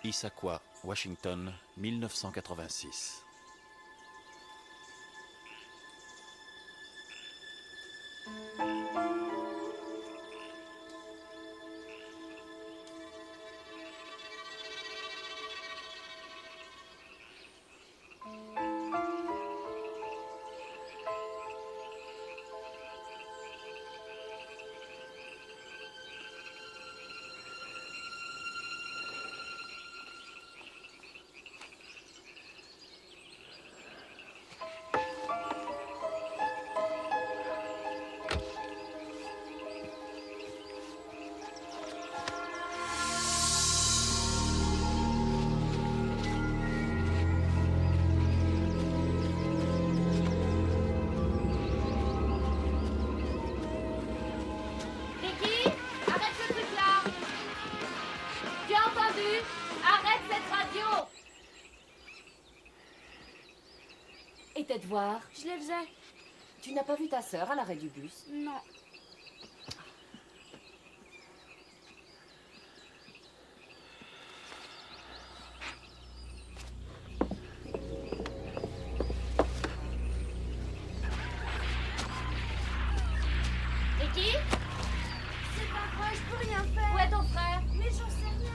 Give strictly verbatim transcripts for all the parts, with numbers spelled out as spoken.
Issaquah, Washington, mille neuf cent quatre-vingt-six. Et de voir. Je les faisais. Tu n'as pas vu ta sœur à l'arrêt du bus? Non. Et qui? C'est pas vrai, je peux rien faire. Où est ton frère? Mais j'en sais rien.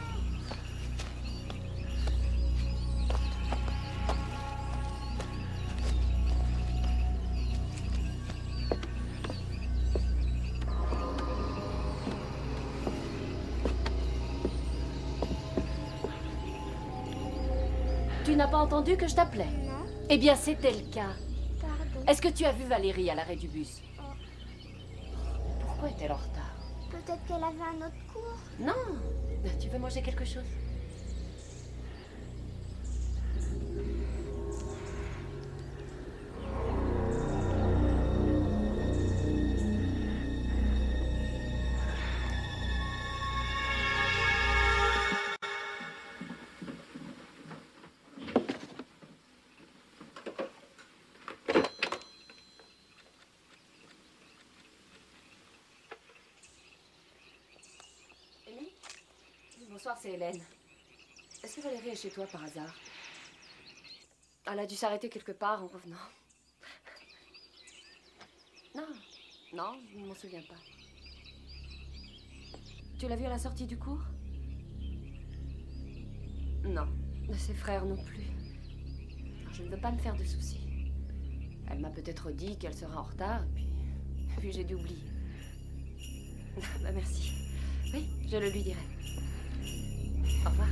Tu n'as pas entendu que je t'appelais? Non. Eh bien, c'était le cas. Pardon. Est-ce que tu as vu Valérie à l'arrêt du bus? Oh. Pourquoi est-elle en retard? Peut-être qu'elle avait un autre cours. Non. Tu veux manger quelque chose? Amy? Bonsoir, c'est Hélène. Est-ce que Valérie est chez toi par hasard? Elle a dû s'arrêter quelque part en revenant. Non, non, je ne m'en souviens pas. Tu l'as vue à la sortie du cours? Non, de ses frères non plus. Je ne veux pas me faire de soucis. Elle m'a peut-être dit qu'elle sera en retard, et puis, puis j'ai dû oublier. Bah merci. Oui, je le lui dirai. Au revoir.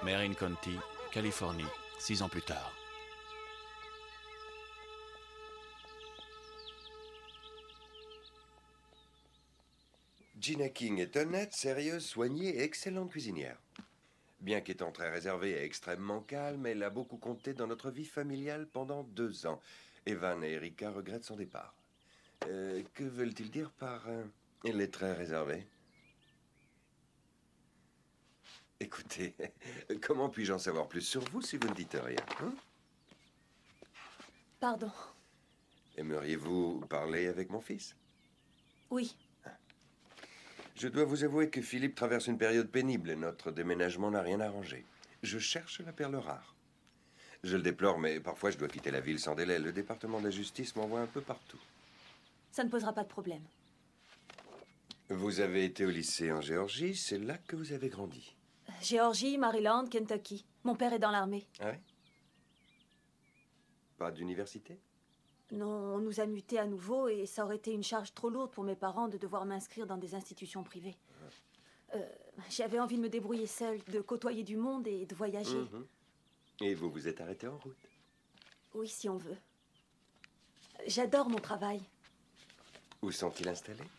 Marin County, Californie, six ans plus tard. Gina King est honnête, sérieuse, soignée et excellente cuisinière. Bien qu'étant très réservée et extrêmement calme, elle a beaucoup compté dans notre vie familiale pendant deux ans. Evan et Erika regrettent son départ. Euh, que veulent-ils dire par euh, « elle est très réservée » ? Écoutez, comment puis-je en savoir plus sur vous si vous ne dites rien, hein? Pardon. Aimeriez-vous parler avec mon fils? Oui. Je dois vous avouer que Philippe traverse une période pénible et notre déménagement n'a rien arrangé. Je cherche la perle rare. Je le déplore, mais parfois je dois quitter la ville sans délai. Le département de la justice m'envoie un peu partout. Ça ne posera pas de problème. Vous avez été au lycée en Géorgie, c'est là que vous avez grandi. Géorgie, Maryland, Kentucky. Mon père est dans l'armée. Ah oui? Pas d'université? Non, on nous a mutés à nouveau et ça aurait été une charge trop lourde pour mes parents de devoir m'inscrire dans des institutions privées. Euh, J'avais envie de me débrouiller seule, de côtoyer du monde et de voyager. Mm-hmm. Et vous vous êtes arrêté en route? Oui, si on veut. J'adore mon travail. Où sont-ils installés?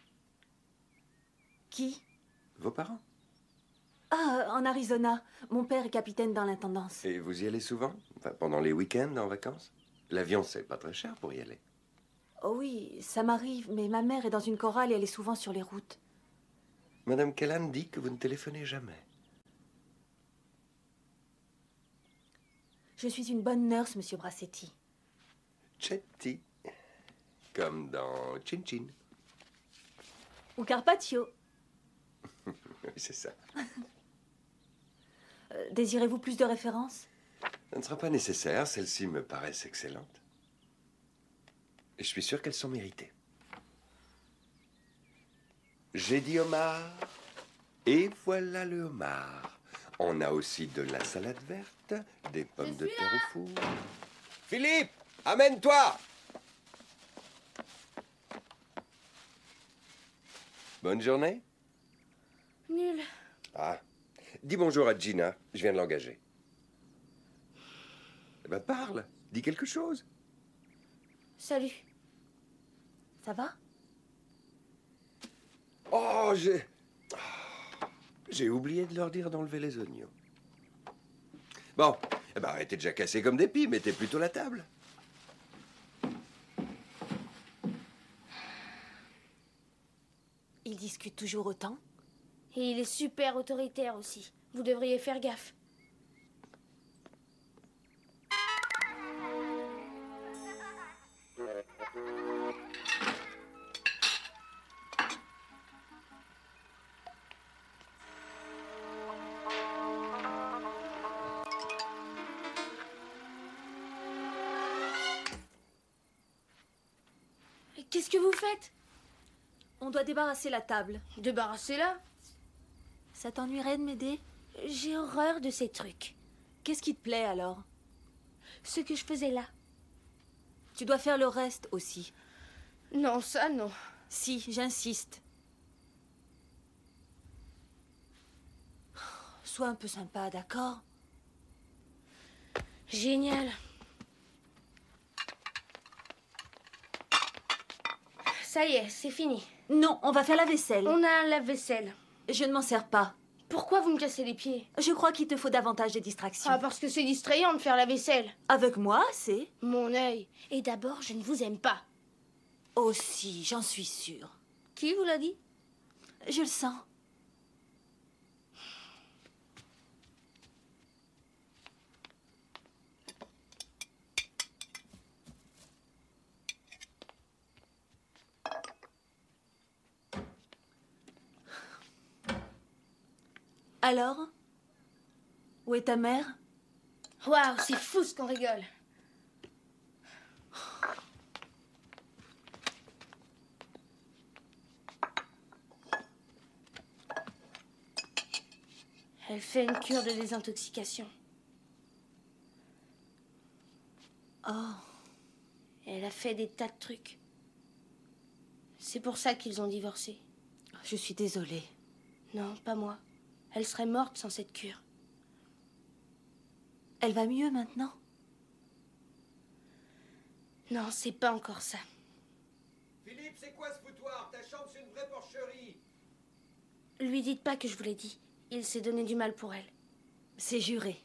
Qui? Vos parents? Ah, en Arizona. Mon père est capitaine dans l'intendance. Et vous y allez souvent? Enfin, pendant les week-ends, en vacances? L'avion, c'est pas très cher pour y aller. Oh oui, ça m'arrive, mais ma mère est dans une chorale et elle est souvent sur les routes. Madame Kellan dit que vous ne téléphonez jamais. Je suis une bonne nurse, monsieur Brassetti. Chetty. Comme dans Chin Chin. Ou Carpaccio. Oui, c'est ça. Euh, Désirez-vous plus de références? Ça ne sera pas nécessaire, celles-ci me paraissent excellentes. Et je suis sûr qu'elles sont méritées. J'ai dit homard, et voilà le homard. On a aussi de la salade verte, des pommes de terre au four. Philippe, amène-toi! Bonne journée. Nul. Ah, dis bonjour à Gina, je viens de l'engager. Eh ben parle, dis quelque chose. Salut. Ça va? Oh, j'ai... J'ai oublié de leur dire d'enlever les oignons. Bon, eh ben arrêtez de jacasser comme des pies, mettez plutôt la table. Ils discutent toujours autant? Et il est super autoritaire aussi. Vous devriez faire gaffe. Qu'est-ce que vous faites? On doit débarrasser la table. Débarrassez-la. Ça t'ennuierait de m'aider? J'ai horreur de ces trucs. Qu'est-ce qui te plaît alors? Ce que je faisais là. Tu dois faire le reste aussi. Non, ça non. Si, j'insiste. Sois un peu sympa, d'accord? Génial. Ça y est, c'est fini. Non, on va faire la vaisselle. On a un lave-vaisselle. Je ne m'en sers pas. Pourquoi vous me cassez les pieds? Je crois qu'il te faut davantage de distractions. Ah, parce que c'est distrayant de faire la vaisselle. Avec moi, c'est... Mon œil. Et d'abord, je ne vous aime pas. Oh si, j'en suis sûre. Qui vous l'a dit? Je le sens. Alors? Où est ta mère? Waouh, c'est fou ce qu'on rigole. Elle fait une cure de désintoxication. Oh, Elle a fait des tas de trucs. C'est pour ça qu'ils ont divorcé. je suis désolée. Non, pas moi. Elle serait morte sans cette cure. Elle va mieux maintenant? Non, c'est pas encore ça. Philippe, c'est quoi ce foutoir? Ta chambre, c'est une vraie porcherie. Lui dites pas que je vous l'ai dit. Il s'est donné du mal pour elle. C'est juré.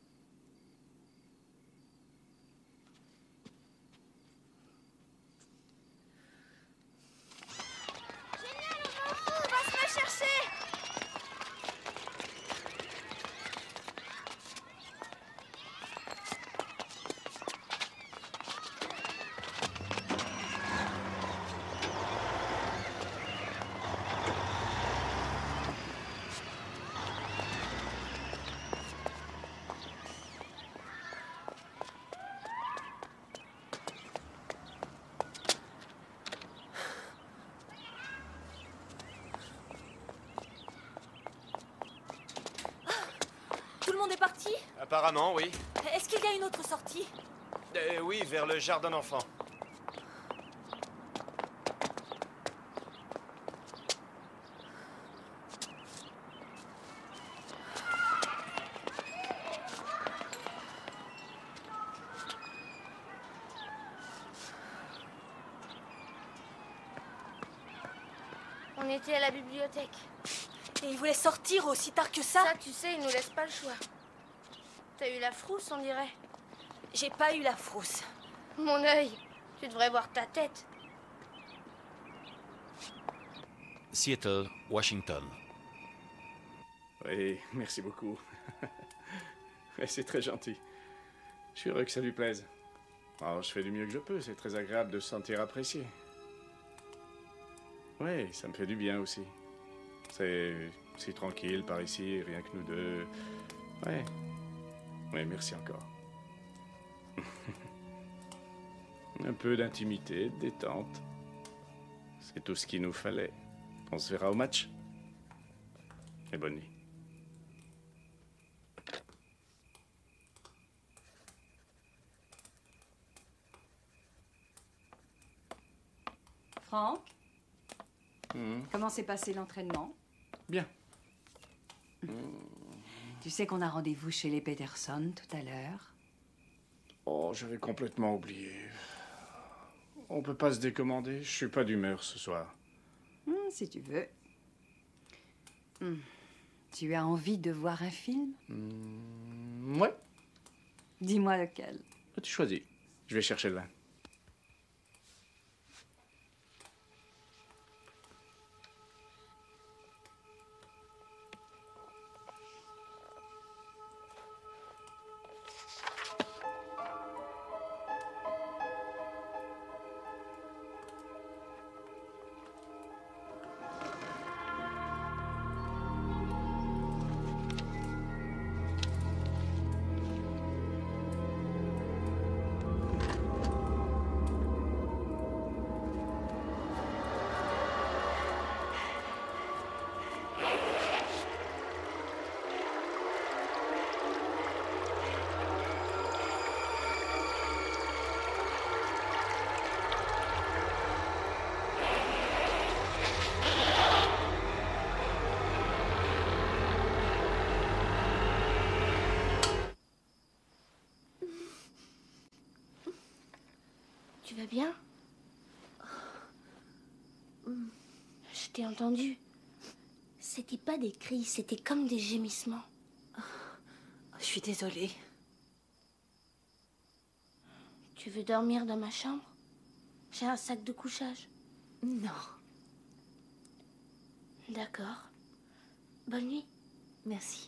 Tout le monde est parti? Apparemment, oui. Est-ce qu'il y a une autre sortie? Euh, oui, vers le jardin d'enfants. On était à la bibliothèque. Et il voulait sortir aussi tard que ça? Ça, tu sais, il nous laisse pas le choix. T'as eu la frousse, on dirait. J'ai pas eu la frousse. Mon œil, tu devrais voir ta tête. Seattle, Washington. Oui, merci beaucoup. C'est très gentil. Je suis heureux que ça lui plaise. Alors, je fais du mieux que je peux, c'est très agréable de se sentir apprécié. Oui, ça me fait du bien aussi. C'est si tranquille par ici, rien que nous deux. Ouais. Oui, merci encore. Un peu d'intimité, de détente. C'est tout ce qu'il nous fallait. On se verra au match. Et bonne nuit. Franck, Mmh. comment s'est passé l'entraînement? Bien. Tu sais qu'on a rendez-vous chez les Peterson tout à l'heure. Oh, j'avais complètement oublié. On peut pas se décommander. Je suis pas d'humeur ce soir. Hum, si tu veux. Hum. Tu as envie de voir un film? Mmh, ouais. Dis-moi lequel. Tu choisis. Je vais chercher le vin. Tu vas bien? Je t'ai entendu. C'était pas des cris, c'était comme des gémissements. Je suis désolée. Tu veux dormir dans ma chambre? J'ai un sac de couchage. Non. D'accord. Bonne nuit. Merci.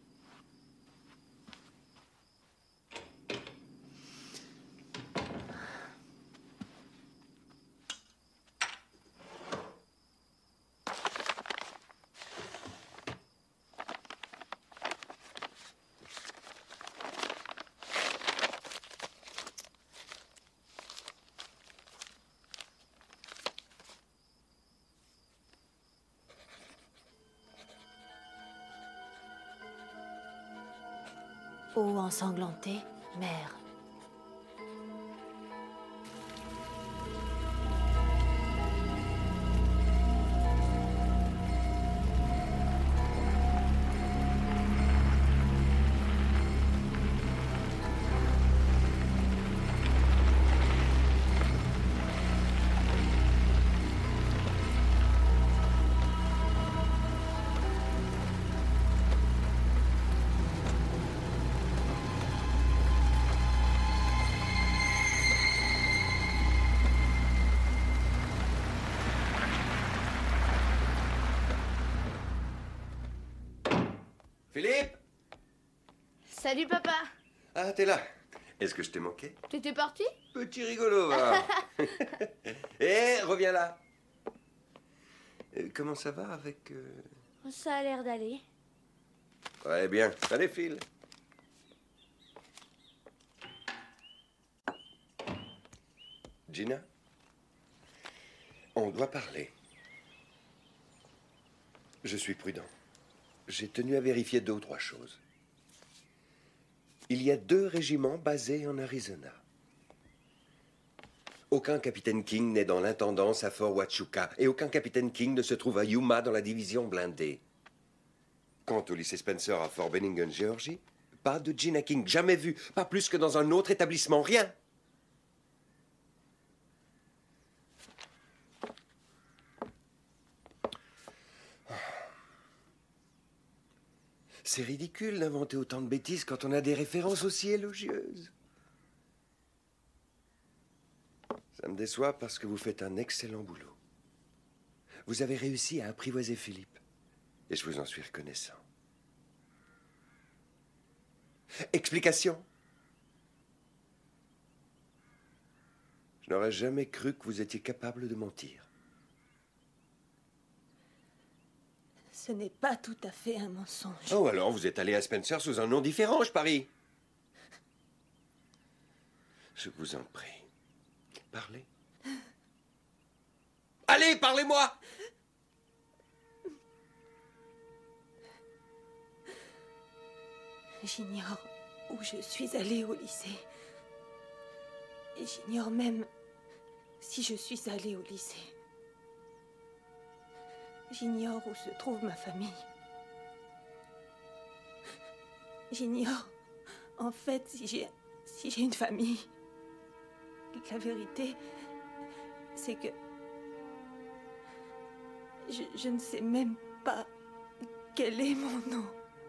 Eau ensanglantée, mer. Philippe? Salut, papa. Ah, t'es là. Est-ce que je t'ai manqué? T'étais parti? Petit rigolo, va. Eh, reviens là. Euh, comment ça va avec... euh, Ça a l'air d'aller. Très bien. Allez, file. Gina? On doit parler. Je suis prudent. J'ai tenu à vérifier deux ou trois choses. Il y a deux régiments basés en Arizona. Aucun capitaine King n'est dans l'intendance à Fort Huachuca et aucun capitaine King ne se trouve à Yuma dans la division blindée. Quant au lycée Spencer à Fort Benning, Géorgie, pas de Gina King, jamais vu, pas plus que dans un autre établissement, rien. C'est ridicule d'inventer autant de bêtises quand on a des références aussi élogieuses. Ça me déçoit parce que vous faites un excellent boulot. Vous avez réussi à apprivoiser Philippe, et je vous en suis reconnaissant. Explication? Je n'aurais jamais cru que vous étiez capable de mentir. Ce n'est pas tout à fait un mensonge. Oh, alors vous êtes allé à Spencer sous un nom différent, je parie. Je vous en prie. Parlez. Allez, parlez-moi! J'ignore où je suis allée au lycée. Et j'ignore même si je suis allée au lycée. J'ignore où se trouve ma famille. J'ignore, en fait, si j'ai si j'ai une famille. La vérité, c'est que je, je ne sais même pas quel est mon nom.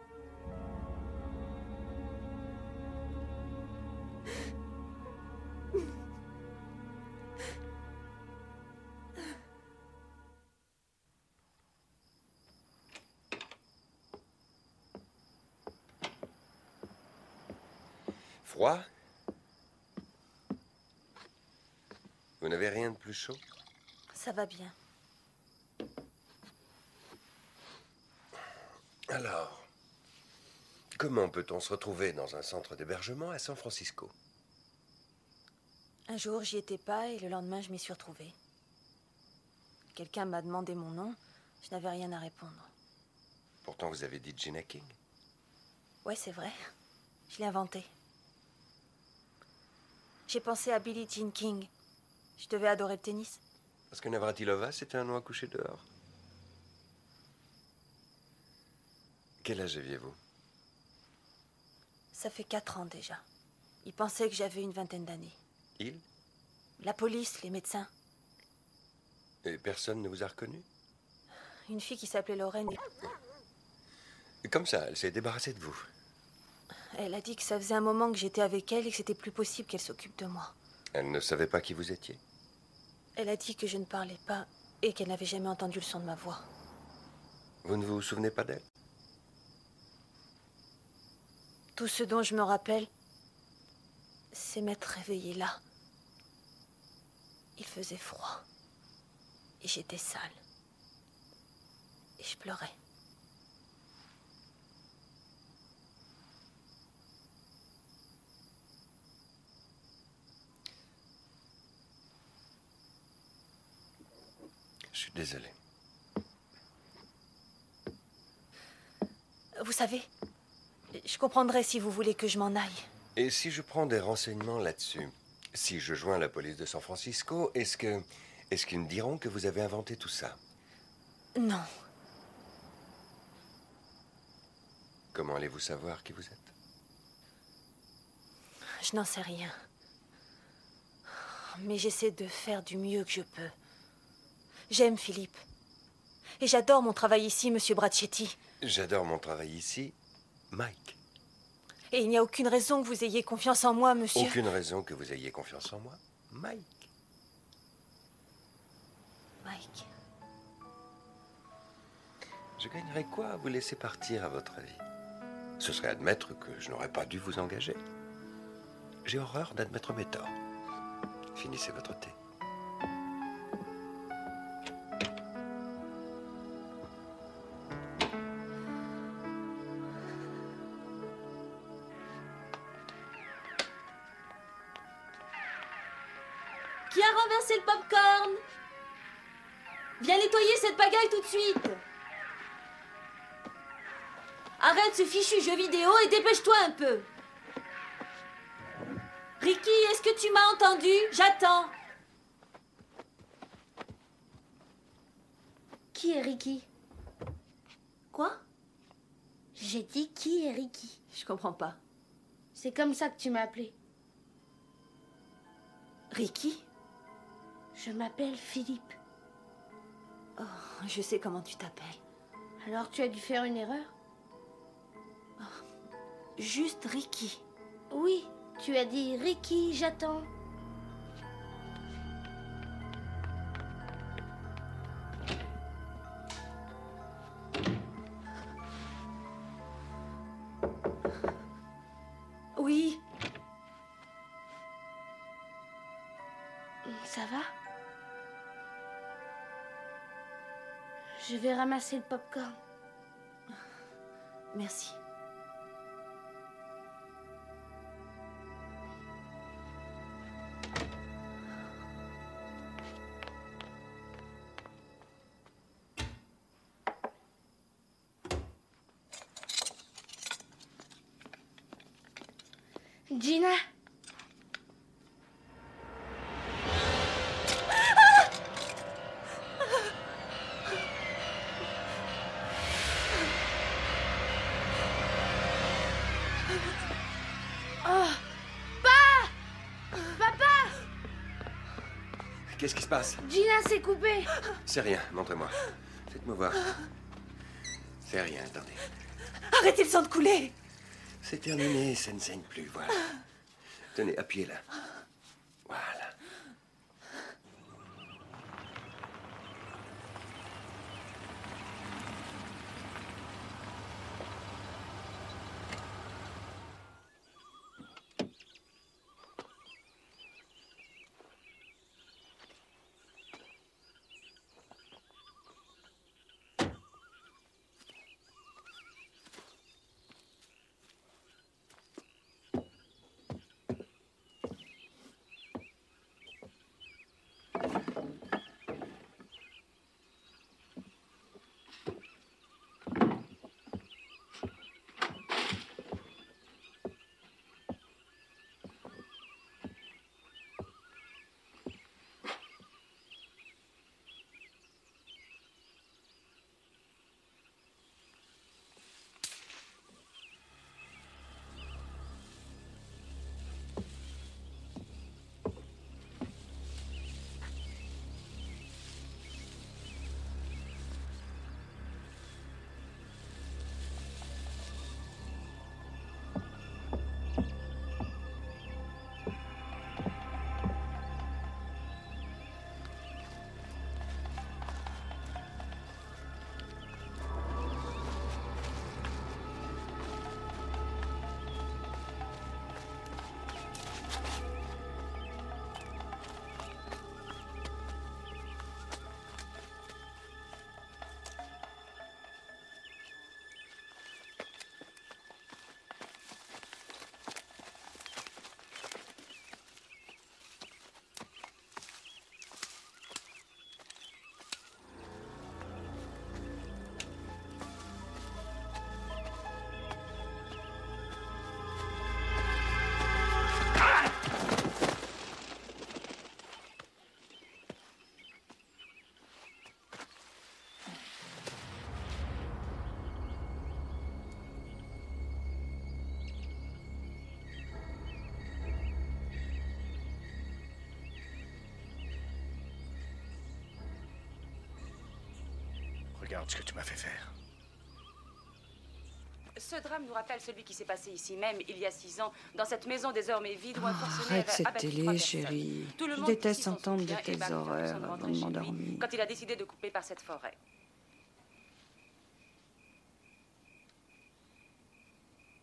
Froid? Vous n'avez rien de plus chaud? Ça va bien. Alors, comment peut-on se retrouver dans un centre d'hébergement à San Francisco? Un jour, j'y étais pas et le lendemain, je m'y suis retrouvée. Quelqu'un m'a demandé mon nom. Je n'avais rien à répondre. Pourtant, vous avez dit Gina King. Ouais, c'est vrai. Je l'ai inventé. J'ai pensé à Billie Jean King. Je devais adorer le tennis. Parce que Navratilova, c'était un nom à coucher dehors. Quel âge aviez-vous? Ça fait quatre ans déjà. Ils pensaient que j'avais une vingtaine d'années. Il? La police, les médecins. Et personne ne vous a reconnu? Une fille qui s'appelait Lorraine. Et comme ça, elle s'est débarrassée de vous. Elle a dit que ça faisait un moment que j'étais avec elle et que c'était plus possible qu'elle s'occupe de moi. Elle ne savait pas qui vous étiez? Elle a dit que je ne parlais pas et qu'elle n'avait jamais entendu le son de ma voix. Vous ne vous souvenez pas d'elle? Tout ce dont je me rappelle, c'est m'être réveillée là. Il faisait froid. Et j'étais sale. Et je pleurais. Je suis désolé. Vous savez, je comprendrais si vous voulez que je m'en aille. Et si je prends des renseignements là-dessus, si je joins la police de San Francisco, est-ce que... est-ce qu'ils me diront que vous avez inventé tout ça? Non. Comment allez-vous savoir qui vous êtes? Je n'en sais rien. Mais j'essaie de faire du mieux que je peux. J'aime Philippe. Et j'adore mon travail ici, Monsieur Bracchetti. J'adore mon travail ici, Mike. Et il n'y a aucune raison que vous ayez confiance en moi, monsieur. Aucune raison que vous ayez confiance en moi, Mike. Mike. Je gagnerais quoi à vous laisser partir à votre avis? Ce serait admettre que je n'aurais pas dû vous engager. J'ai horreur d'admettre mes torts. Finissez votre thé. Qui a renversé le popcorn? Viens nettoyer cette pagaille tout de suite. Arrête ce fichu jeu vidéo et dépêche-toi un peu. Ricky, est-ce que tu m'as entendu? J'attends. Qui est Ricky? Quoi? J'ai dit qui est Ricky? Je comprends pas. C'est comme ça que tu m'as appelé. Ricky? Je m'appelle Philippe. Oh, je sais comment tu t'appelles. Alors tu as dû faire une erreur? Juste Ricky. Oui, tu as dit Ricky, j'attends. Oui. Ça va? Je vais ramasser le popcorn. Merci. Gina? Qu'est-ce qui se passe? Gina s'est coupée. C'est rien, montrez-moi. Faites-moi voir. C'est rien, attendez. Arrêtez le sang de couler. C'est terminé, ça ne saigne plus, voilà. Tenez, appuyez là. Voilà. Regarde ce que tu m'as fait faire. Ce drame nous rappelle celui qui s'est passé ici même, il y a six ans, dans cette maison désormais vide où un Oh, fonctionnaire arrête cette abattit télé, trois personnes. chérie. Tout le Je monde déteste ici s'en entendre de souvient, et telles Barry horreurs Ferguson avant rentrait de chez lui m'endormir. quand il a décidé de couper par cette forêt.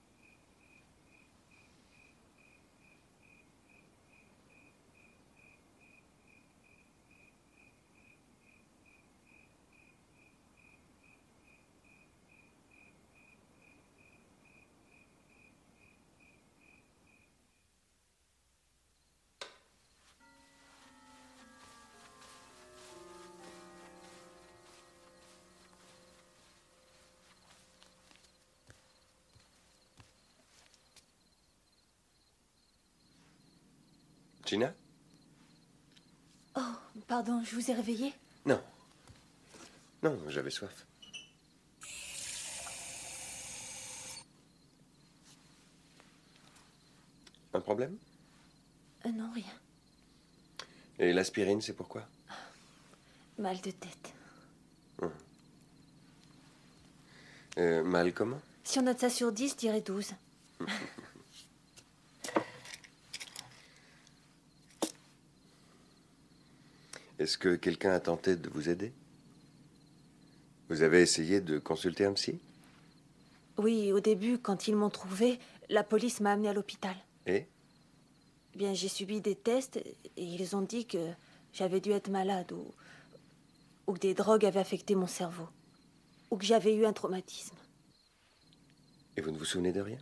Gina? Oh, pardon, je vous ai réveillé? Non. Non, j'avais soif. Un problème? Euh, non, rien. Et l'aspirine, c'est pourquoi? Mal de tête. Hum. Euh, mal comment? Si on note ça sur dix, je dirais douze. Est-ce que quelqu'un a tenté de vous aider? Vous avez essayé de consulter un psy? Oui, au début, quand ils m'ont trouvé, la police m'a amené à l'hôpital. Et? Eh bien, j'ai subi des tests et ils ont dit que j'avais dû être malade ou, ou que des drogues avaient affecté mon cerveau. Ou que j'avais eu un traumatisme. Et vous ne vous souvenez de rien?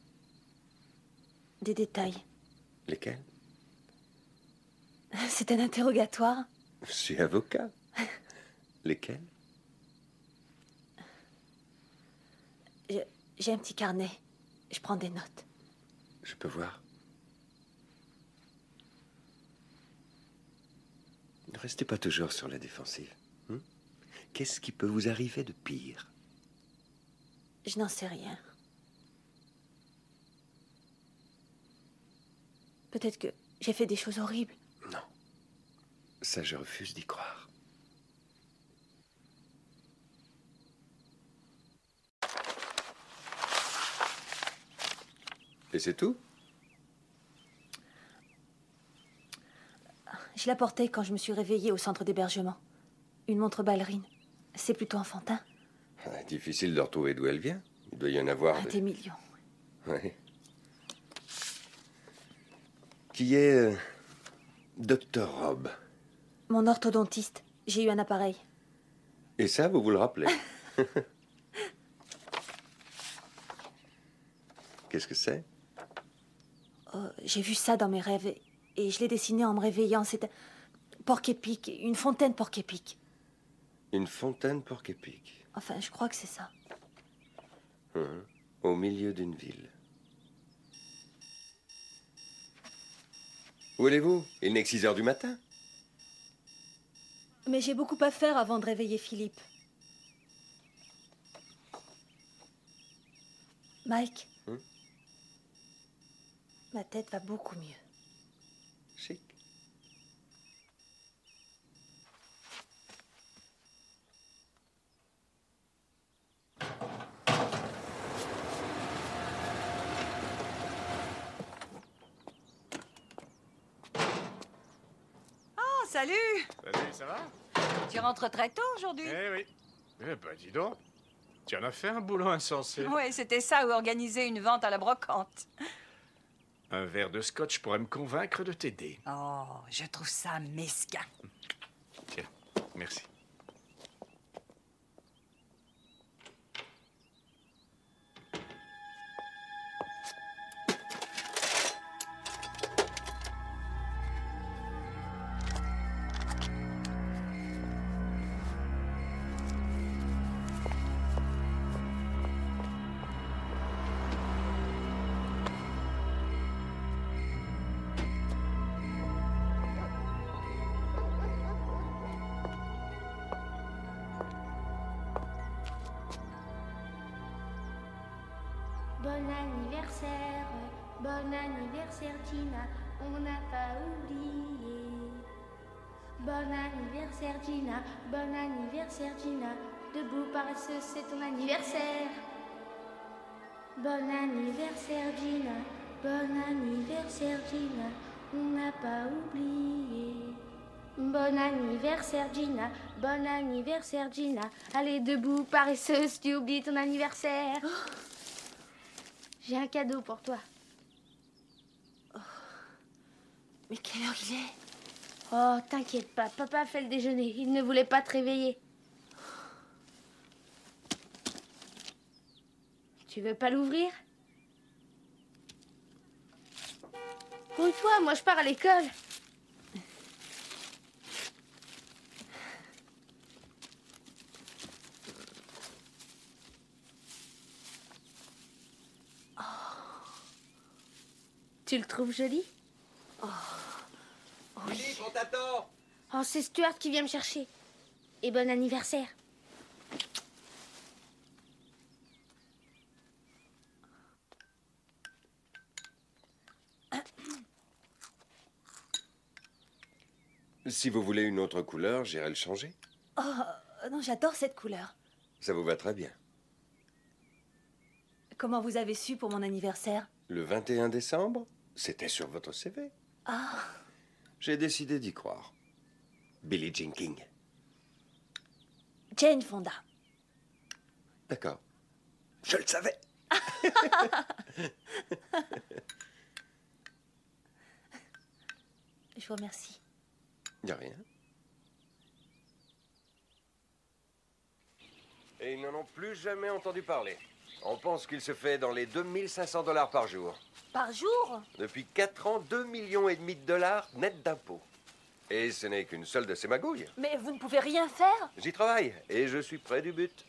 Des détails. Lesquels? C'est un interrogatoire. Je suis avocat. Lesquels? Je- J'ai un petit carnet. Je prends des notes. Je peux voir. Ne restez pas toujours sur la défensive. hein? Qu'est-ce qui peut vous arriver de pire? Je n'en sais rien. Peut-être que j'ai fait des choses horribles. Non. Ça, je refuse d'y croire. Et c'est tout? Je la portais quand je me suis réveillée au centre d'hébergement. Une montre ballerine. C'est plutôt enfantin. Ah, difficile de retrouver d'où elle vient. Il doit y en avoir. Ah, de- des millions. Ouais. Qui est euh, docteur Robb. Mon orthodontiste. J'ai eu un appareil. Et ça, vous vous le rappelez? Qu'est-ce que c'est? Oh, j'ai vu ça dans mes rêves et, et je l'ai dessiné en me réveillant. C'est un porc-épic, une fontaine porc-épic. Une fontaine porc-épic. Enfin, je crois que c'est ça. Hum, Au milieu d'une ville. Où allez-vous? Il n'est que six heures du matin. Mais j'ai beaucoup à faire avant de réveiller Philippe. Mike, Hum? ma tête va beaucoup mieux. Chic. Oh, salut! Salut, ça va? Tu rentres très tôt aujourd'hui? Eh oui. Eh ben, dis donc. Tu en as fait un boulot insensé. Oui, c'était ça ou organiser une vente à la brocante. Un verre de scotch pourrait me convaincre de t'aider. Oh, je trouve ça mesquin. Tiens, merci. Bon anniversaire, bon anniversaire Gina, on n'a pas oublié. Bon anniversaire Gina, bon anniversaire Gina, debout paresseuse c'est ton anniversaire. Bon anniversaire Gina, bon anniversaire Gina, on n'a pas oublié. Bon anniversaire Gina, bon anniversaire Gina, allez debout paresseuse, tu oublies ton anniversaire. J'ai un cadeau pour toi. Oh. Mais quelle heure il est? Oh, t'inquiète pas, papa fait le déjeuner. Il ne voulait pas te réveiller. Tu veux pas l'ouvrir? Grouille-toi, moi je pars à l'école. Tu le trouves joli? Oh, Philippe, on t'attend. Oh, c'est Stuart qui vient me chercher. Et bon anniversaire. Si vous voulez une autre couleur, j'irai le changer. Oh, non, j'adore cette couleur. Ça vous va très bien. Comment vous avez su pour mon anniversaire? Le vingt et un décembre, c'était sur votre C V. Ah, J'ai décidé d'y croire. Billie Jean King. Jane Fonda. D'accord. Je le savais. Je vous remercie. Y a rien. Et ils n'en ont plus jamais entendu parler. On pense qu'il se fait dans les deux mille cinq cents dollars par jour. Par jour? Depuis quatre ans, deux millions et demi de dollars net d'impôts. Et ce n'est qu'une seule de ces magouilles. Mais vous ne pouvez rien faire? J'y travaille et je suis près du but.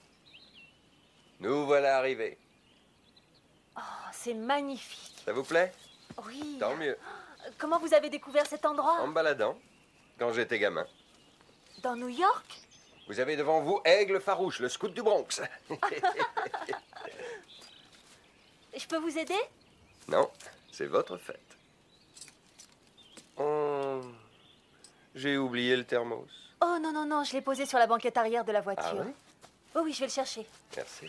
Nous voilà arrivés. Oh, c'est magnifique. Ça vous plaît? Oui. Tant mieux. Comment vous avez découvert cet endroit? En me baladant, quand j'étais gamin. Dans New York? Vous avez devant vous Aigle Farouche, le scout du Bronx. Je peux vous aider? Non, c'est votre fête. Oh, j'ai oublié le thermos. Oh non, non, non, je l'ai posé sur la banquette arrière de la voiture. Ah oui? Oh oui, je vais le chercher. Merci.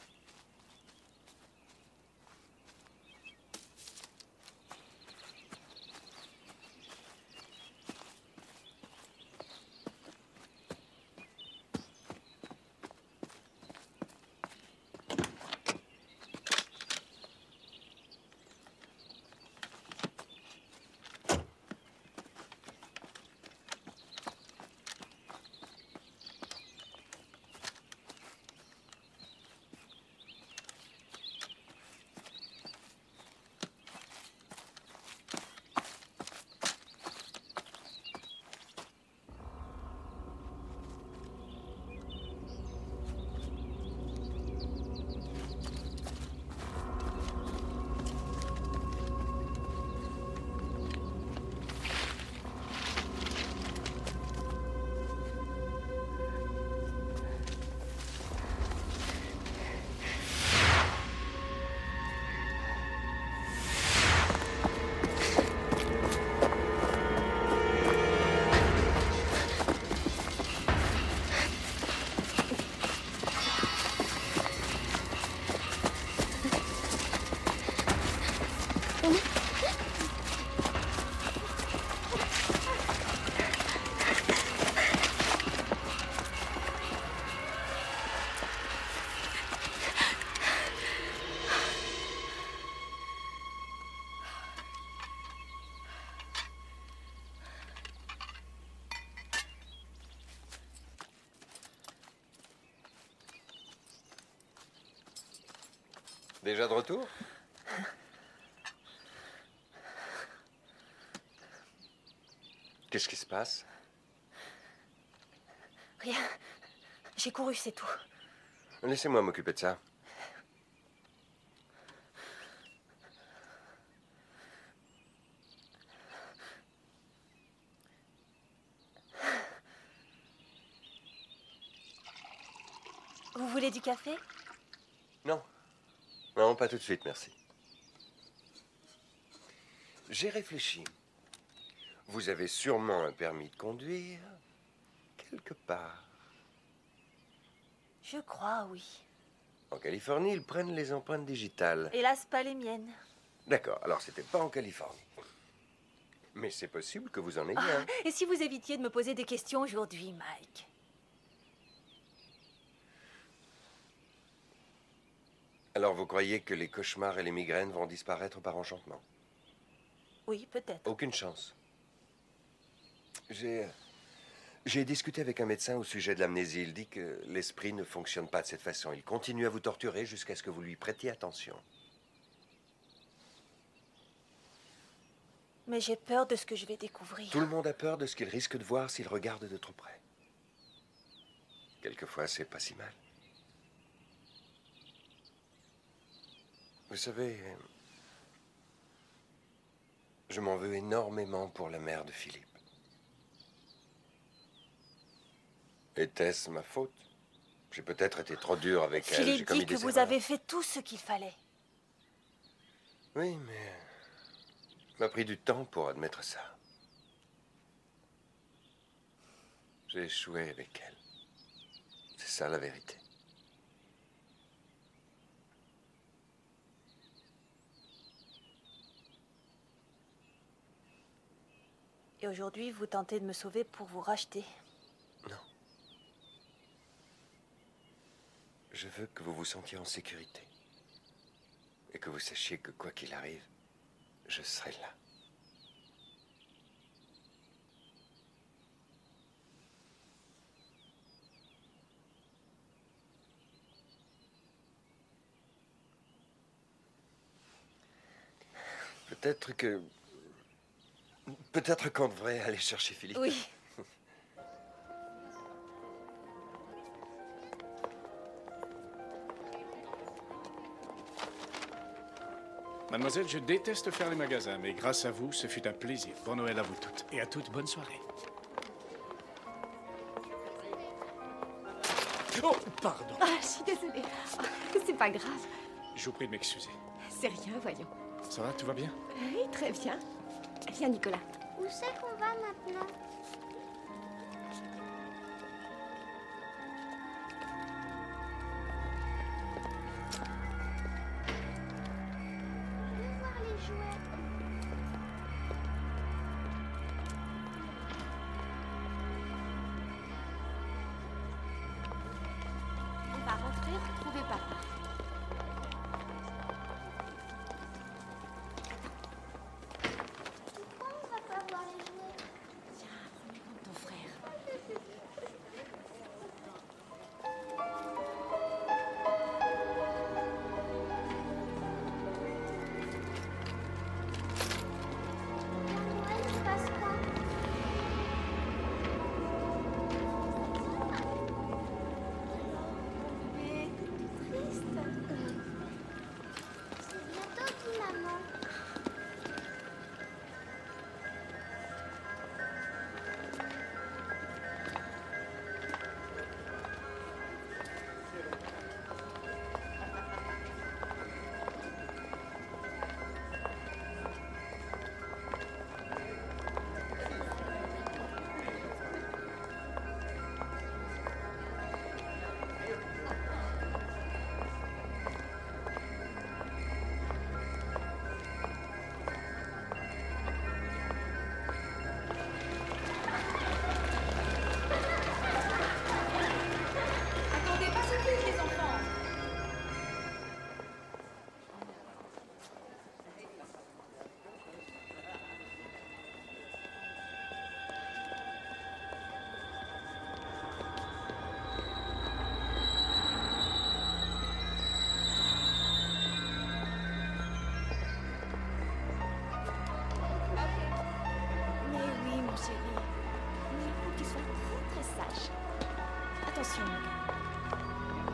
Déjà de retour? Qu'est-ce qui se passe? Rien. J'ai couru, c'est tout. Laissez-moi m'occuper de ça. Vous voulez du café? Non. Non, pas tout de suite, merci. J'ai réfléchi. Vous avez sûrement un permis de conduire, quelque part. Je crois, oui. En Californie, ils prennent les empreintes digitales. Hélas, pas les miennes. D'accord, alors c'était pas en Californie. Mais c'est possible que vous en ayez Ah, un. et si vous évitiez de me poser des questions aujourd'hui, Mike? Alors vous croyez que les cauchemars et les migraines vont disparaître par enchantement? Oui, peut-être. Aucune chance. J'ai... J'ai discuté avec un médecin au sujet de l'amnésie. Il dit que l'esprit ne fonctionne pas de cette façon. Il continue à vous torturer jusqu'à ce que vous lui prêtiez attention. Mais j'ai peur de ce que je vais découvrir. Tout le monde a peur de ce qu'il risque de voir s'il regarde de trop près. Quelquefois, c'est pas si mal. Vous savez, Je m'en veux énormément pour la mère de Philippe. Était-ce ma faute? J'ai peut-être été trop dur avec elle. J'ai Philippe commis dit que des vous erreurs. avez fait tout ce qu'il fallait. Oui, mais... il m'a pris du temps pour admettre ça. J'ai échoué avec elle. C'est ça la vérité. Et aujourd'hui, vous tentez de me sauver pour vous racheter. Non. Je veux que vous vous sentiez en sécurité. Et que vous sachiez que quoi qu'il arrive, je serai là. Peut-être que... Peut-être qu'on devrait aller chercher Philippe. Oui. Mademoiselle, je déteste faire les magasins, mais grâce à vous, ce fut un plaisir. Bon Noël à vous toutes. Et à toutes, bonne soirée. Oh, pardon. Ah, je suis désolée. Ah, c'est pas grave. Je vous prie de m'excuser. C'est rien, voyons. Ça va, tout va bien? Oui, très bien. Viens, Nicolas. Où c'est qu'on va maintenant? Je veux voir les jouets. On va rentrer, retrouver papa. Pourquoi on va pas voir les jouets? Tiens, prends-les comme ton frère. Noël se passe quand? Bébé, t'es triste. C'est bientôt dit, maman. Attendez, pas surprise, les enfants. Mais oui, mon chéri. Mais il faut que tu sois très, très sage. Attention, mon gars.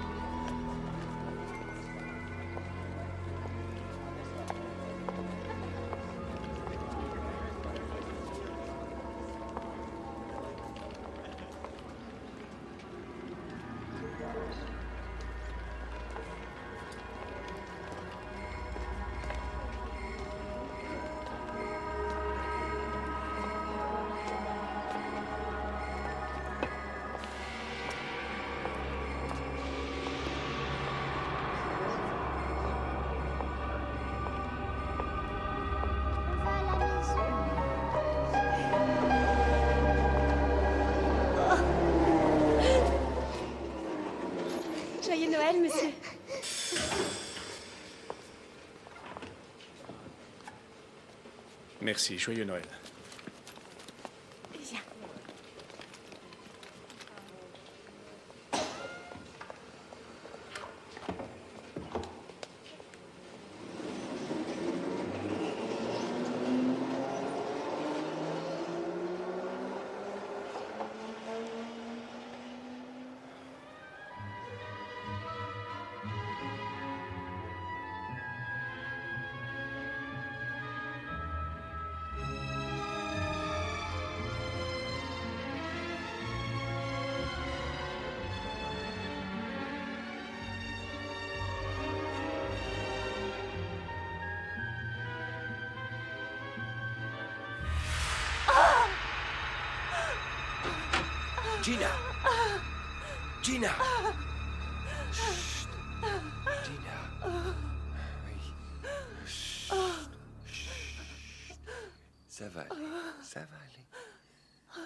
On va à la maison. Joyeux Noël, monsieur. Merci, joyeux Noël. Viens. Gina. Gina. Chut. Gina. Oui. Chut. Chut. Ça va aller. Ça va aller.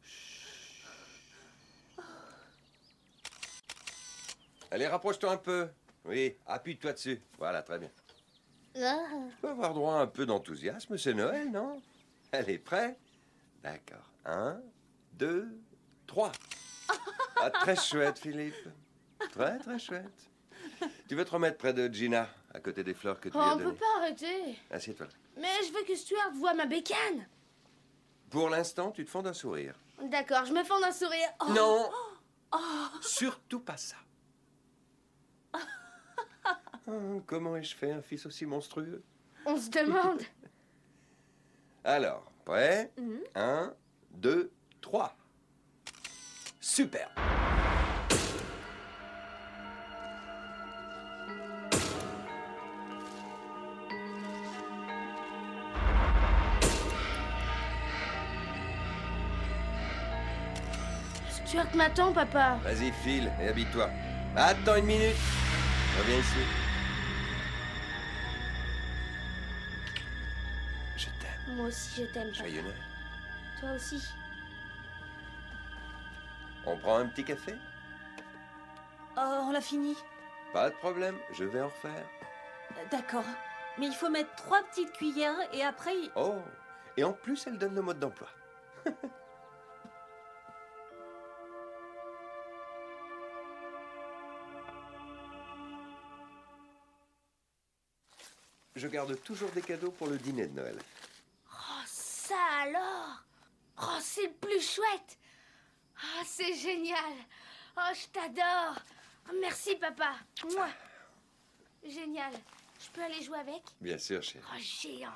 Allez, rapproche-toi un peu. Oui, appuie-toi dessus. Voilà, très bien. Ah. Tu vas avoir droit à un peu d'enthousiasme, c'est Noël, non? Allez, prêt? D'accord. Un, deux, trois. Ah, très chouette, Philippe. Très, très chouette. Tu veux te remettre près de Gina, à côté des fleurs que tu Oh, lui as on peut données? pas arrêter. Assieds-toi là. Mais je veux que Stuart voie ma bécane. Pour l'instant, tu te fonds d'un sourire. D'accord, je me fends d'un sourire. Oh. Non, Oh. surtout pas ça. Oh, comment ai-je fait un fils aussi monstrueux? On se demande. Alors, prêt? Mhm. Un, deux, trois. Super. Stuart m'attend, papa. Vas-y, file et habille-toi. Attends une minute. Reviens ici. Je t'aime. Moi aussi, je t'aime, papa. Joyeux Noël. Toi aussi. On prend un petit café? Oh, on l'a fini. Pas de problème, je vais en refaire. Euh, D'accord. Mais il faut mettre trois petites cuillères et après... il- Oh, et en plus, elle donne le mode d'emploi. Je garde toujours des cadeaux pour le dîner de Noël. Oh, ça alors. Oh, c'est le plus chouette. Oh, c'est génial. Oh, je t'adore. Oh, merci, papa. Moi. Génial. Je peux aller jouer avec? Bien sûr, chérie. Oh, géant.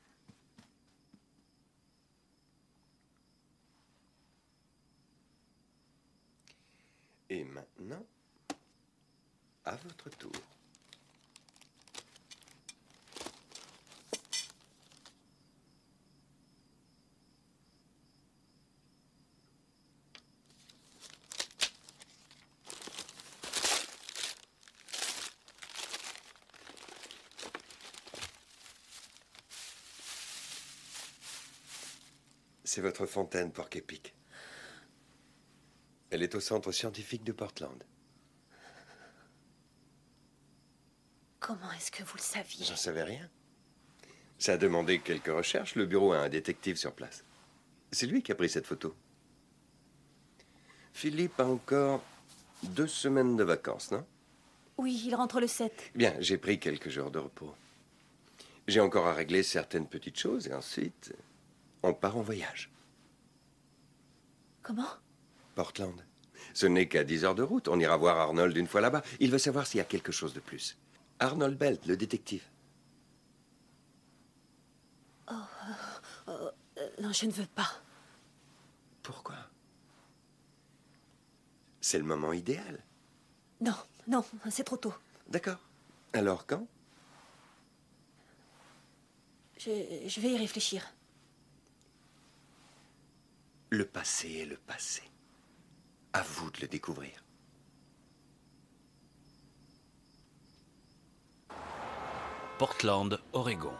Et maintenant, à votre tour. C'est votre fontaine, Porc-Épic. Elle est au centre scientifique de Portland. Comment est-ce que vous le saviez? J'en savais rien. Ça a demandé quelques recherches. Le bureau a un détective sur place. C'est lui qui a pris cette photo. Philippe a encore deux semaines de vacances, non? Oui, il rentre le sept. Bien, j'ai pris quelques jours de repos. J'ai encore à régler certaines petites choses et ensuite, on part en voyage. Comment? Portland. Ce n'est qu'à dix heures de route. On ira voir Arnold une fois là-bas. Il veut savoir s'il y a quelque chose de plus. Arnold Belt, le détective. Oh, euh, euh, non, je ne veux pas. Pourquoi? C'est le moment idéal. Non, non, c'est trop tôt. D'accord. Alors quand? Je, je vais y réfléchir. Le passé est le passé. À vous de le découvrir. Portland, Oregon.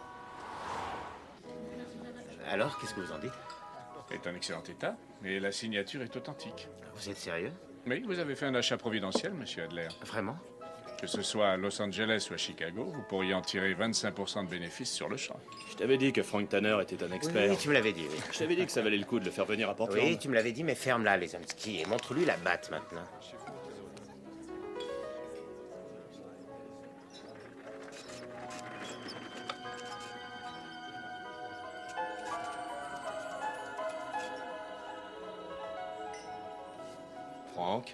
Alors, qu'est-ce que vous en dites? C'est en excellent état, et la signature est authentique. Vous êtes sérieux? Oui, vous avez fait un achat providentiel, monsieur Adler. Vraiment? Que ce soit à Los Angeles ou à Chicago, vous pourriez en tirer vingt-cinq pour cent de bénéfices sur le champ. Je t'avais dit que Frank Tanner était un expert. Oui, tu me l'avais dit, oui. Je t'avais dit que ça valait le coup de le faire venir à Portland. Oui, tu me l'avais dit, mais ferme-la, les hommes ski, et montre-lui la batte maintenant. Frank.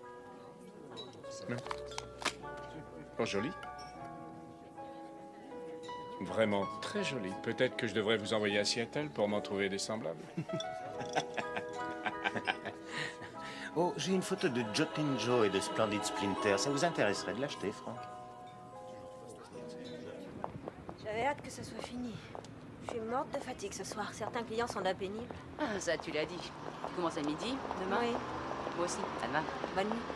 Pas joli. Vraiment très joli. Peut-être que je devrais vous envoyer à Seattle pour m'en trouver des semblables. Oh, j'ai une photo de Jotin' Joe et de Splendid Splinter. Ça vous intéresserait de l'acheter, Frank? J'avais hâte que ce soit fini. Je suis morte de fatigue ce soir. Certains clients sont là pénibles. Ah, ça, tu l'as dit. Tu commences à midi, demain? Oui. Moi aussi, ça te va. Bonne nuit.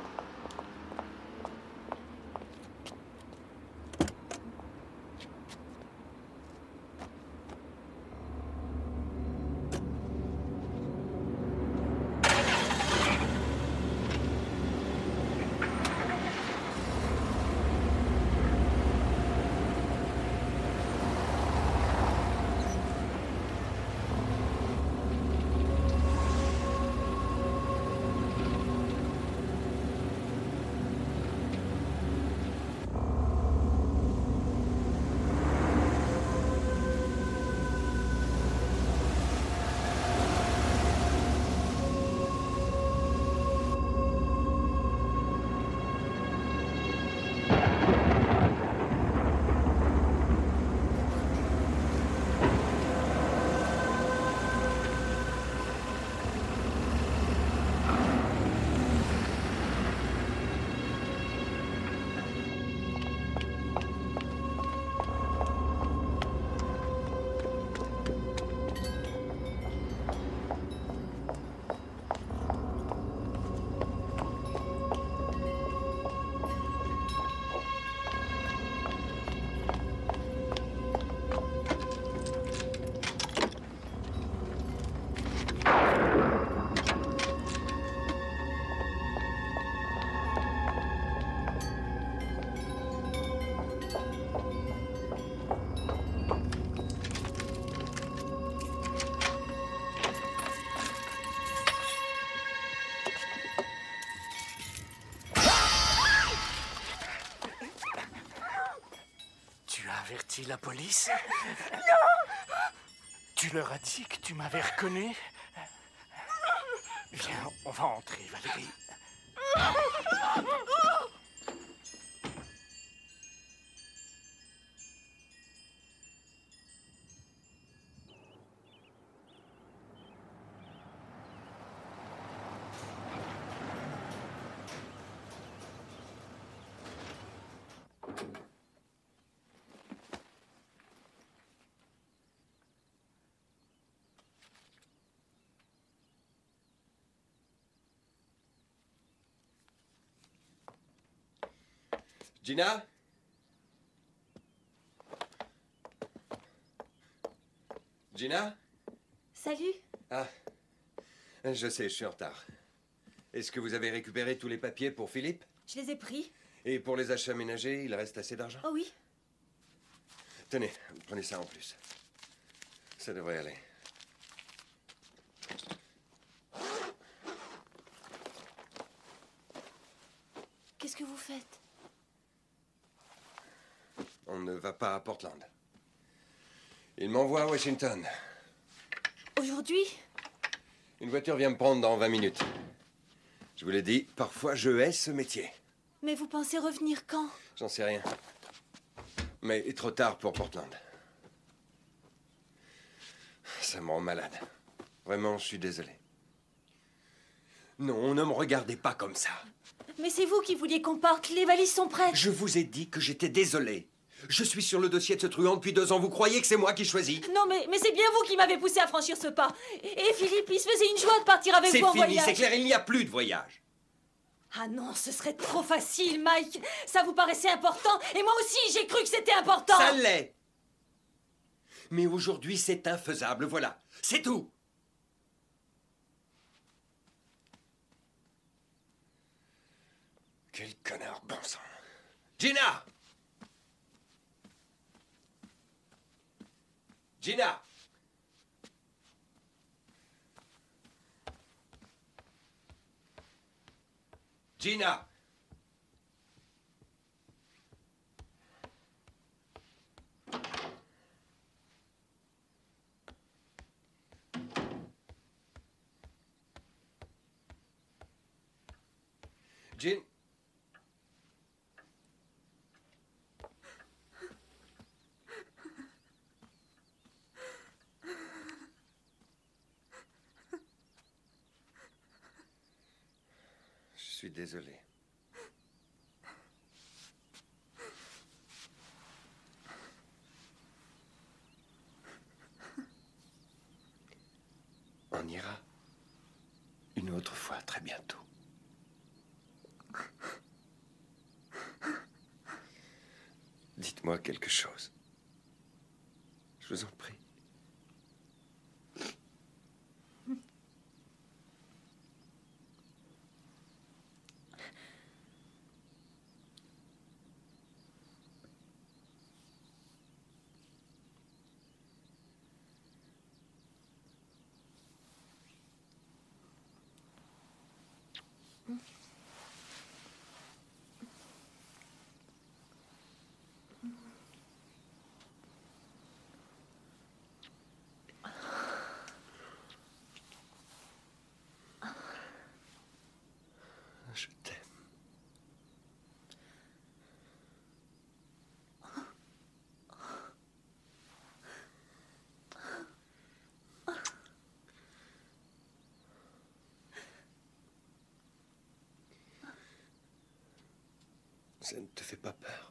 Averti la police? Non! Tu leur as dit que tu m'avais reconnu? Viens, on va entrer, Valérie. Gina? Gina? Salut. Ah, je sais, je suis en retard. Est-ce que vous avez récupéré tous les papiers pour Philippe? Je les ai pris. Et pour les achats ménagers, il reste assez d'argent? Oh oui. Tenez, prenez ça en plus. Ça devrait aller. Qu'est-ce que vous faites? On ne va pas à Portland. Il m'envoie à Washington. Aujourd'hui? Une voiture vient me prendre dans vingt minutes. Je vous l'ai dit, parfois je hais ce métier. Mais vous pensez revenir quand? J'en sais rien. Mais trop tard pour Portland. Ça me rend malade. Vraiment, je suis désolé. Non, ne me regardez pas comme ça. Mais c'est vous qui vouliez qu'on parte. Les valises sont prêtes. Je vous ai dit que j'étais désolé. Je suis sur le dossier de ce truand depuis deux ans. Vous croyez que c'est moi qui choisis? Non, mais, mais c'est bien vous qui m'avez poussé à franchir ce pas. Et, et Philippe, il se faisait une joie de partir avec vous en C'est fini, voyage. c'est clair, il n'y a plus de voyage. Ah non, ce serait trop facile, Mike. Ça vous paraissait important, et moi aussi, j'ai cru que c'était important. Ça l'est. Mais aujourd'hui, c'est infaisable, voilà. C'est tout. Quel connard, bon sang. Gina! Gina! Gina! Gin... Je suis désolé. On ira une une autre fois, très bientôt. Dites-moi quelque chose. Je vous en prie. Je t'aime. Ça ne te fait pas peur?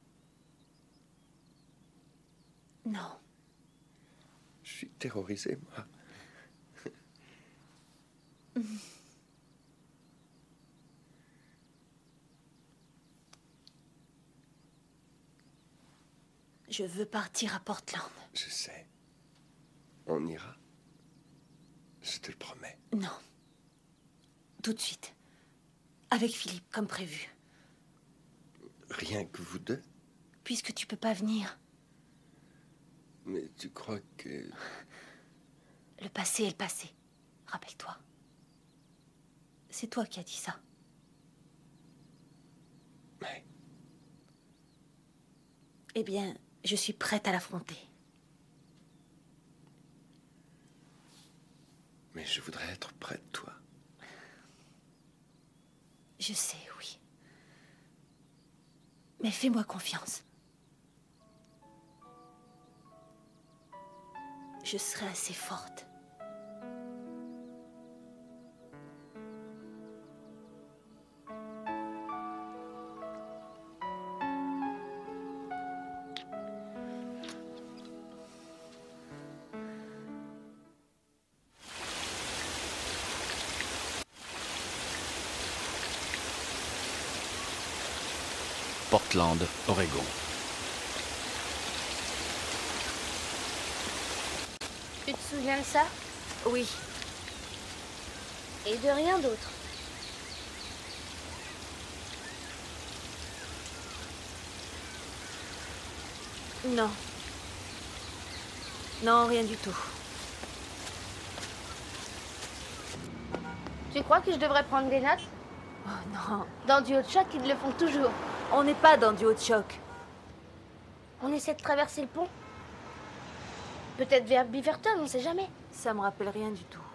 Non. Je suis terrorisé, moi. Je veux partir à Portland. Je sais. On ira. Je te le promets. Non. Tout de suite. Avec Philippe, comme prévu. Rien que vous deux? Puisque tu peux pas venir. Mais tu crois que... Le passé est le passé. Rappelle-toi. C'est toi qui as dit ça. Ouais. Eh bien, je suis prête à l'affronter. Mais je voudrais être près de toi. Je sais, oui. Mais fais-moi confiance. Je serai assez forte. Portland, Oregon. Tu te souviens de ça? Oui. Et de rien d'autre? Non. Non, rien du tout. Tu crois que je devrais prendre des notes? Oh non. Dans du haut de choc, ils le font toujours. On n'est pas dans du haut de choc. On essaie de traverser le pont. Peut-être vers Beaverton, on sait jamais. Ça me rappelle rien du tout.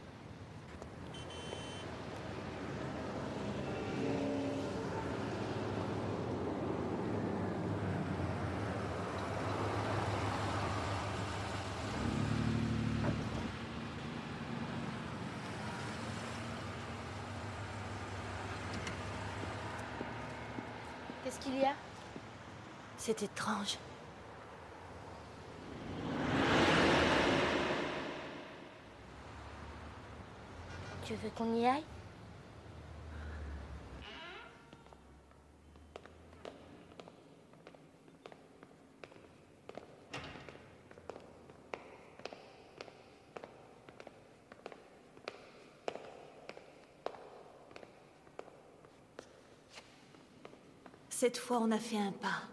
Qu'est-ce qu'il y a? C'est étrange. Tu veux qu'on y aille? Cette fois, on a fait un pas.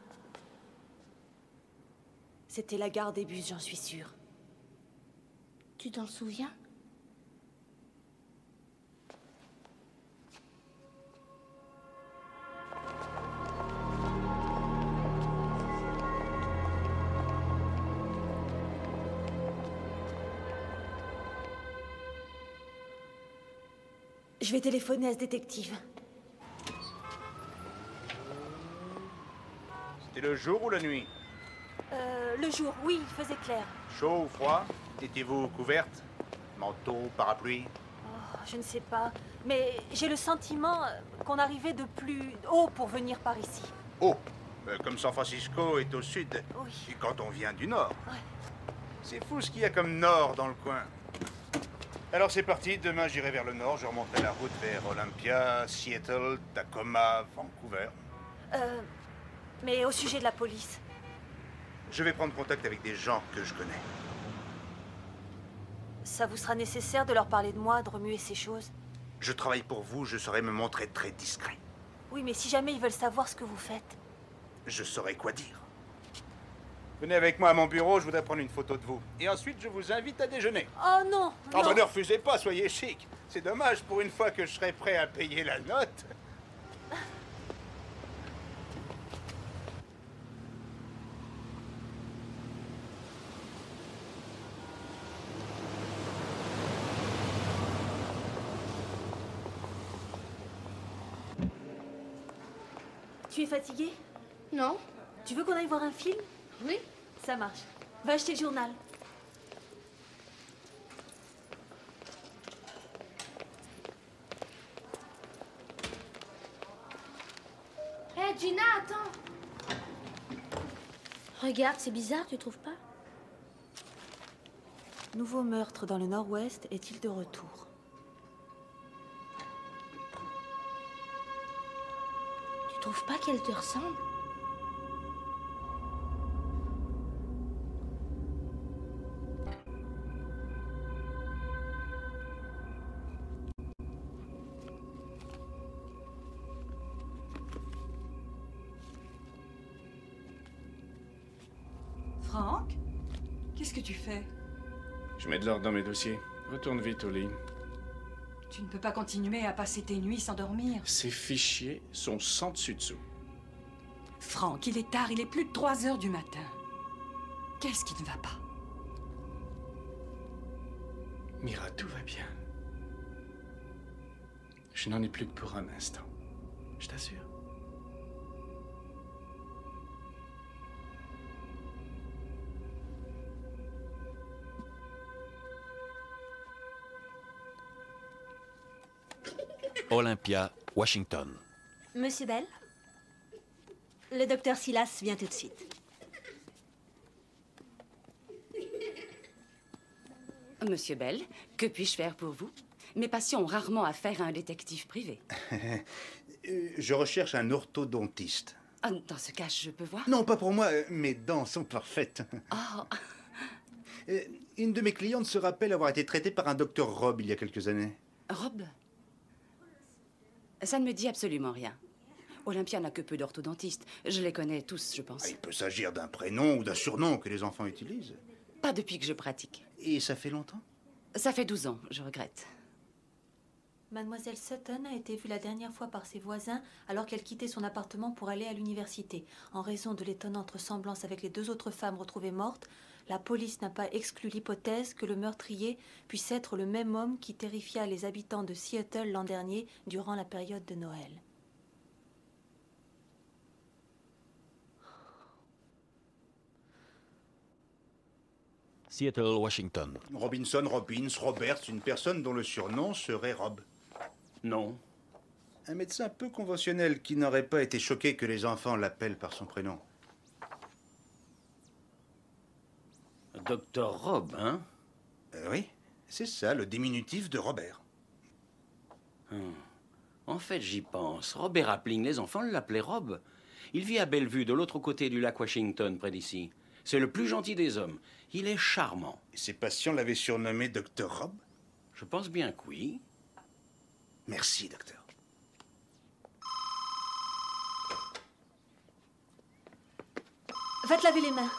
C'était la gare des bus, j'en suis sûre. Tu t'en souviens? Je vais téléphoner à ce détective. C'était le jour ou la nuit? Euh, le jour, oui, il faisait clair. Chaud ou froid? Étiez-vous couverte? Manteau, parapluie? Oh, je ne sais pas, mais j'ai le sentiment qu'on arrivait de plus haut pour venir par ici. Oh, euh, comme San Francisco est au sud. Oui. Et quand on vient du nord. Ouais. C'est fou ce qu'il y a comme nord dans le coin. Alors c'est parti, demain j'irai vers le nord, je remonterai la route vers Olympia, Seattle, Tacoma, Vancouver. Euh... Mais au sujet de la police. Je vais prendre contact avec des gens que je connais. Ça vous sera nécessaire de leur parler de moi, de remuer ces choses? Je travaille pour vous, je saurai me montrer très discret. Oui, mais si jamais ils veulent savoir ce que vous faites. Je saurai quoi dire. Venez avec moi à mon bureau, je voudrais prendre une photo de vous. Et ensuite, je vous invite à déjeuner. Oh non, Ah non. bah ne refusez pas, soyez chic. C'est dommage, pour une fois que je serai prêt à payer la note. Tu es fatigué? Non. Tu veux qu'on aille voir un film? Oui. Ça marche. Va acheter le journal. Hé, hey, Gina, attends. Regarde, c'est bizarre, tu trouves pas? Nouveau meurtre dans le nord-ouest est-il de retour? Tu trouves pas qu'elle te ressemble? Franck? Qu'est-ce que tu fais? Je mets de l'ordre dans mes dossiers. Retourne vite au lit. Tu ne peux pas continuer à passer tes nuits sans dormir. Ces fichiers sont sans dessus-dessous. Franck, il est tard, il est plus de trois heures du matin. Qu'est-ce qui ne va pas? Mira, tout va bien. Je n'en ai plus que pour un instant. Je t'assure. Olympia, Washington. Monsieur Bell? Le docteur Silas vient tout de suite. Monsieur Bell, que puis-je faire pour vous? Mes patients ont rarement affaire à un détective privé. Je recherche un orthodontiste. Ah, dans ce cas, je peux voir? Non, pas pour moi, mes dents sont parfaites. Oh. Une de mes clientes se rappelle avoir été traitée par un docteur Rob il y a quelques années. Rob? Ça ne me dit absolument rien. Olympia n'a que peu d'orthodontistes. Je les connais tous, je pense. Il peut s'agir d'un prénom ou d'un surnom que les enfants utilisent. Pas depuis que je pratique. Et ça fait longtemps? Ça fait douze ans, je regrette. Mademoiselle Sutton a été vue la dernière fois par ses voisins alors qu'elle quittait son appartement pour aller à l'université. En raison de l'étonnante ressemblance avec les deux autres femmes retrouvées mortes, la police n'a pas exclu l'hypothèse que le meurtrier puisse être le même homme qui terrifia les habitants de Seattle l'an dernier durant la période de Noël. Seattle, Washington. Robinson, Robbins, Roberts, une personne dont le surnom serait Rob. Non. Un médecin peu conventionnel qui n'aurait pas été choqué que les enfants l'appellent par son prénom. Docteur Rob, hein? Euh, oui, c'est ça, le diminutif de Robert. Hum. En fait, j'y pense. Robert Appling, les enfants l'appelaient Rob. Il vit à Bellevue, de l'autre côté du lac Washington, près d'ici. C'est le plus gentil des hommes. Il est charmant. Et ses patients l'avaient surnommé Docteur Rob? Je pense bien que oui. Merci, docteur. Va te laver les mains.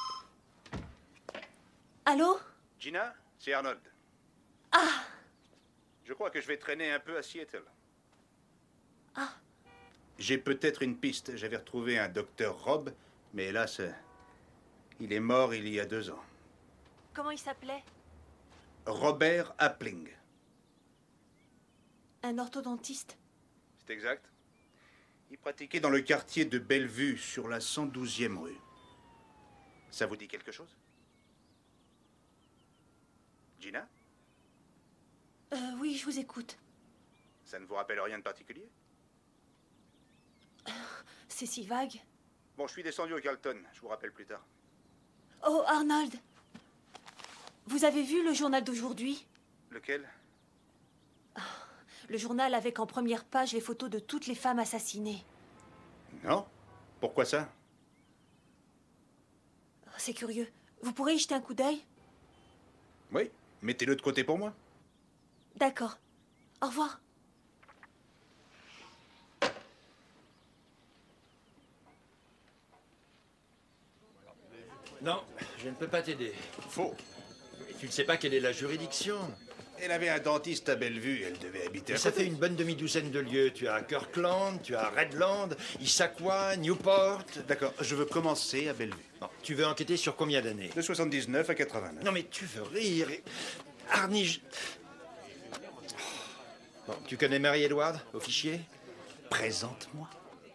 Allô? Gina, c'est Arnold. Ah! Je crois que je vais traîner un peu à Seattle. Ah! J'ai peut-être une piste. J'avais retrouvé un docteur Rob, mais hélas, il est mort il y a deux ans. Comment il s'appelait? Robert Appling. Un orthodontiste? C'est exact. Il pratiquait dans le quartier de Bellevue, sur la cent douzième rue. Ça vous dit quelque chose? Gina? Euh, oui, je vous écoute. Ça ne vous rappelle rien de particulier? C'est si vague. Bon, je suis descendu au Carlton. Je vous rappelle plus tard. Oh, Arnold! Vous avez vu le journal d'aujourd'hui? Lequel? Le journal avec en première page les photos de toutes les femmes assassinées. Non? Pourquoi ça? C'est curieux. Vous pourrez y jeter un coup d'œil? Oui, mettez-le de côté pour moi. D'accord. Au revoir. Non, je ne peux pas t'aider. Faux. Et tu ne sais pas quelle est la juridiction. Elle avait un dentiste à Bellevue, elle devait habiter à Et ça côté. fait une bonne demi-douzaine de lieux. Tu as Kirkland, tu as Redland, Issaquah, Newport. D'accord, je veux commencer à Bellevue. Bon, tu veux enquêter sur combien d'années? De soixante-dix-neuf à quatre-vingt-neuf. Non mais tu veux rire. Arnie... je- Bon, tu connais Mary Edward, au fichier? Présente-moi.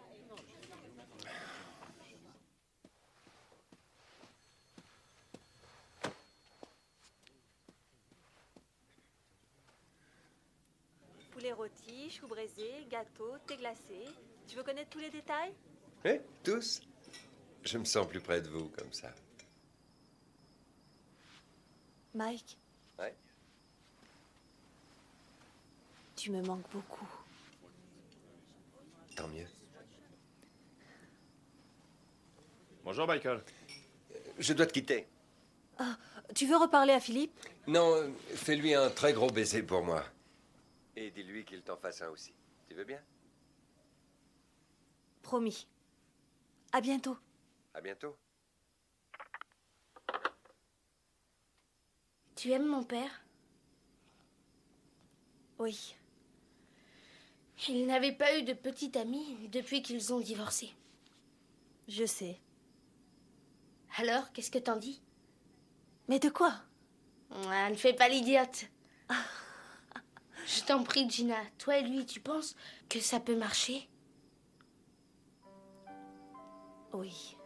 Poulet rôti, choux braisés, gâteau, thé glacé. Tu veux connaître tous les détails? Eh, tous? Je me sens plus près de vous, comme ça. Mike, Ouais. tu me manques beaucoup. Tant mieux. Bonjour, Michael. Je dois te quitter. Ah, tu veux reparler à Philippe? Non, euh, fais-lui un très gros baiser pour moi. Et dis-lui qu'il t'en fasse un aussi. Tu veux bien? Promis. À bientôt. À bientôt. Tu aimes mon père? Oui. Il n'avait pas eu de petite amie depuis qu'ils ont divorcé. Je sais. Alors, qu'est-ce que t'en dis? Mais de quoi? Ah, ne fais pas l'idiote. Je t'en prie, Gina. Toi et lui, tu penses que ça peut marcher? Oui.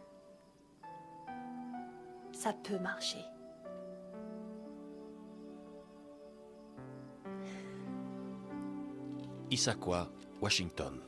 Ça peut marcher. Issaquah, Washington.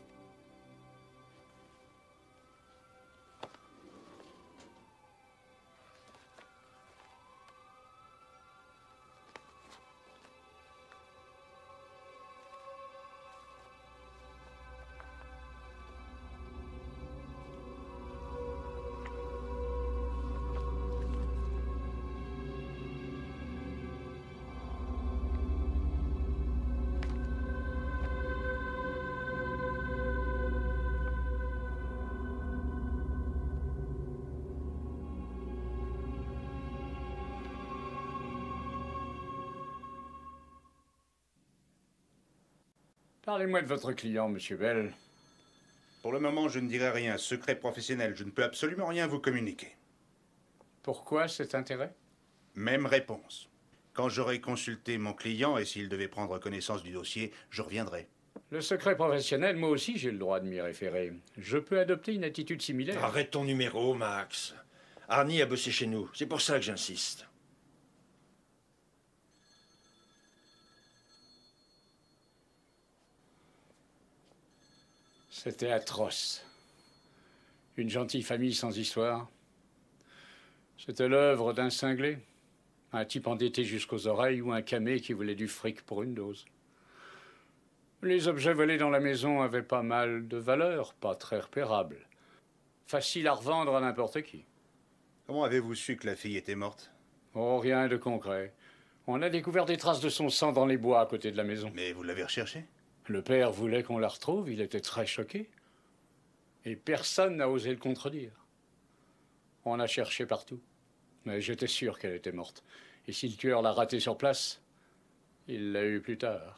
Parlez-moi de votre client, Monsieur Bell. Pour le moment, je ne dirai rien. Secret professionnel, je ne peux absolument rien vous communiquer. Pourquoi cet intérêt? Même réponse. Quand j'aurai consulté mon client et s'il devait prendre connaissance du dossier, je reviendrai. Le secret professionnel, moi aussi, j'ai le droit de m'y référer. Je peux adopter une attitude similaire. Arrête ton numéro, Max. Arnie a bossé chez nous. C'est pour ça que j'insiste. C'était atroce. Une gentille famille sans histoire. C'était l'œuvre d'un cinglé. Un type endetté jusqu'aux oreilles ou un camé qui voulait du fric pour une dose. Les objets volés dans la maison avaient pas mal de valeur, pas très repérables. Facile à revendre à n'importe qui. Comment avez-vous su que la fille était morte? Oh, rien de concret. On a découvert des traces de son sang dans les bois à côté de la maison. Mais vous l'avez recherchée? Le père voulait qu'on la retrouve, il était très choqué. Et personne n'a osé le contredire. On a cherché partout. Mais j'étais sûr qu'elle était morte. Et si le tueur l'a ratée sur place, il l'a eue plus tard.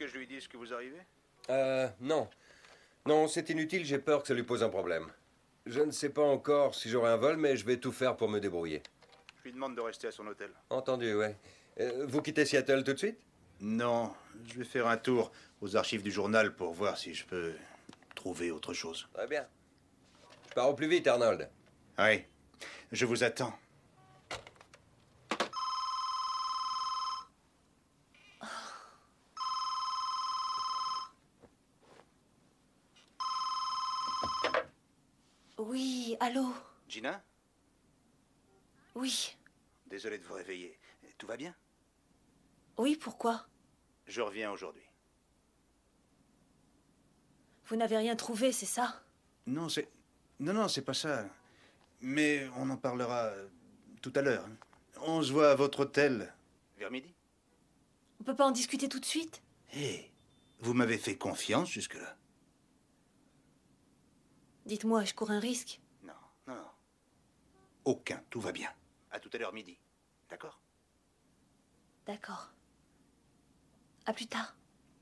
je lui dise que vous arrivez? Euh, non. Non, c'est inutile, j'ai peur que ça lui pose un problème. Je ne sais pas encore si j'aurai un vol, mais je vais tout faire pour me débrouiller. Je lui demande de rester à son hôtel. Entendu, ouais. Euh, vous quittez Seattle tout de suite? Non, je vais faire un tour aux archives du journal pour voir si je peux trouver autre chose. Très bien. Je pars au plus vite, Arnold. Oui, je vous attends. Oui, allô? Gina? Oui. Désolé de vous réveiller. Tout va bien? Oui, pourquoi? Je reviens aujourd'hui. Vous n'avez rien trouvé, c'est ça? Non, c'est... Non, non, c'est pas ça. Mais on en parlera tout à l'heure. On se voit à votre hôtel. Vers midi? On peut pas en discuter tout de suite? Hé, vous m'avez fait confiance jusque-là. Dites-moi, je cours un risque? Non, non, non. Aucun, tout va bien. À tout à l'heure midi. D'accord? D'accord. À plus tard.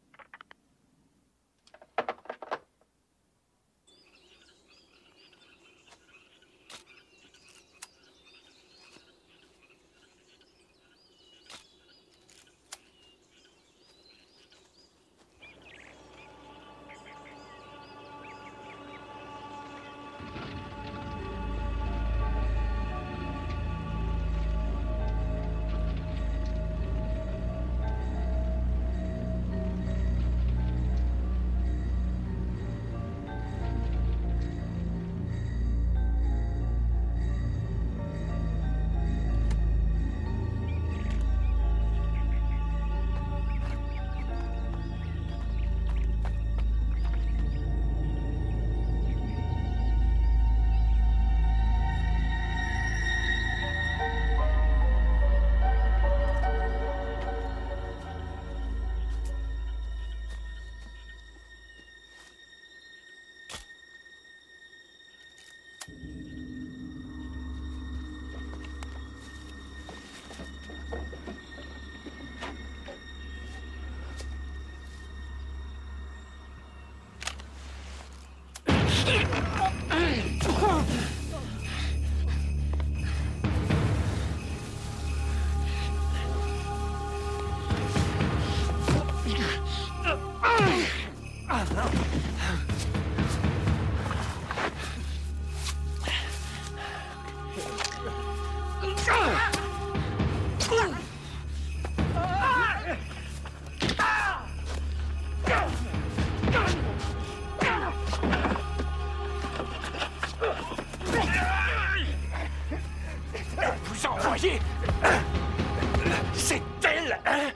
Vous envoyez... C'est elle, hein?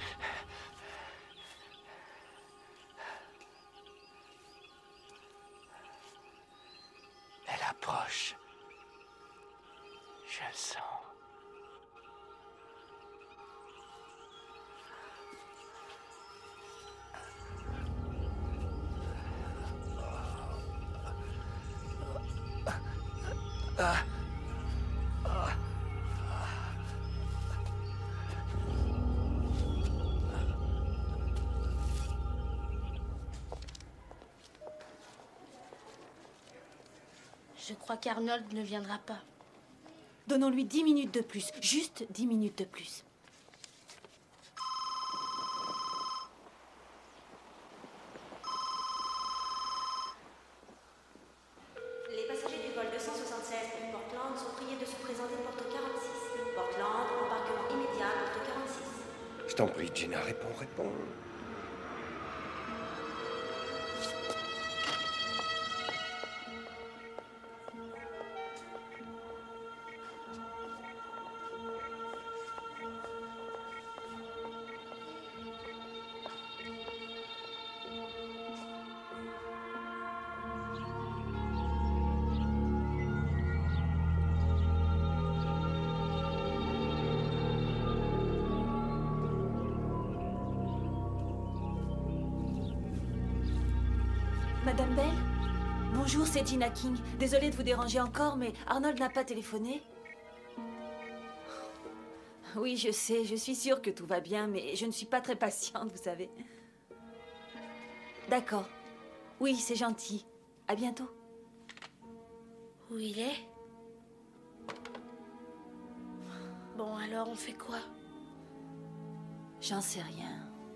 Elle approche. Je le sens. Ah. Ah. Je crois qu'Arnold ne viendra pas. Donnons-lui dix minutes de plus. Juste dix minutes de plus. Les passagers du vol deux cent soixante-seize pour Portland sont priés de se présenter porte quarante-six. Portland, embarquement immédiat, porte quarante-six. Je t'en prie, Gina, réponds, réponds. Madame Bell? Bonjour, c'est Gina King. Désolée de vous déranger encore, mais Arnold n'a pas téléphoné. Oui, je sais, je suis sûre que tout va bien, mais je ne suis pas très patiente, vous savez. D'accord. Oui, c'est gentil. À bientôt. Où il est? Bon, alors on fait quoi? J'en sais rien.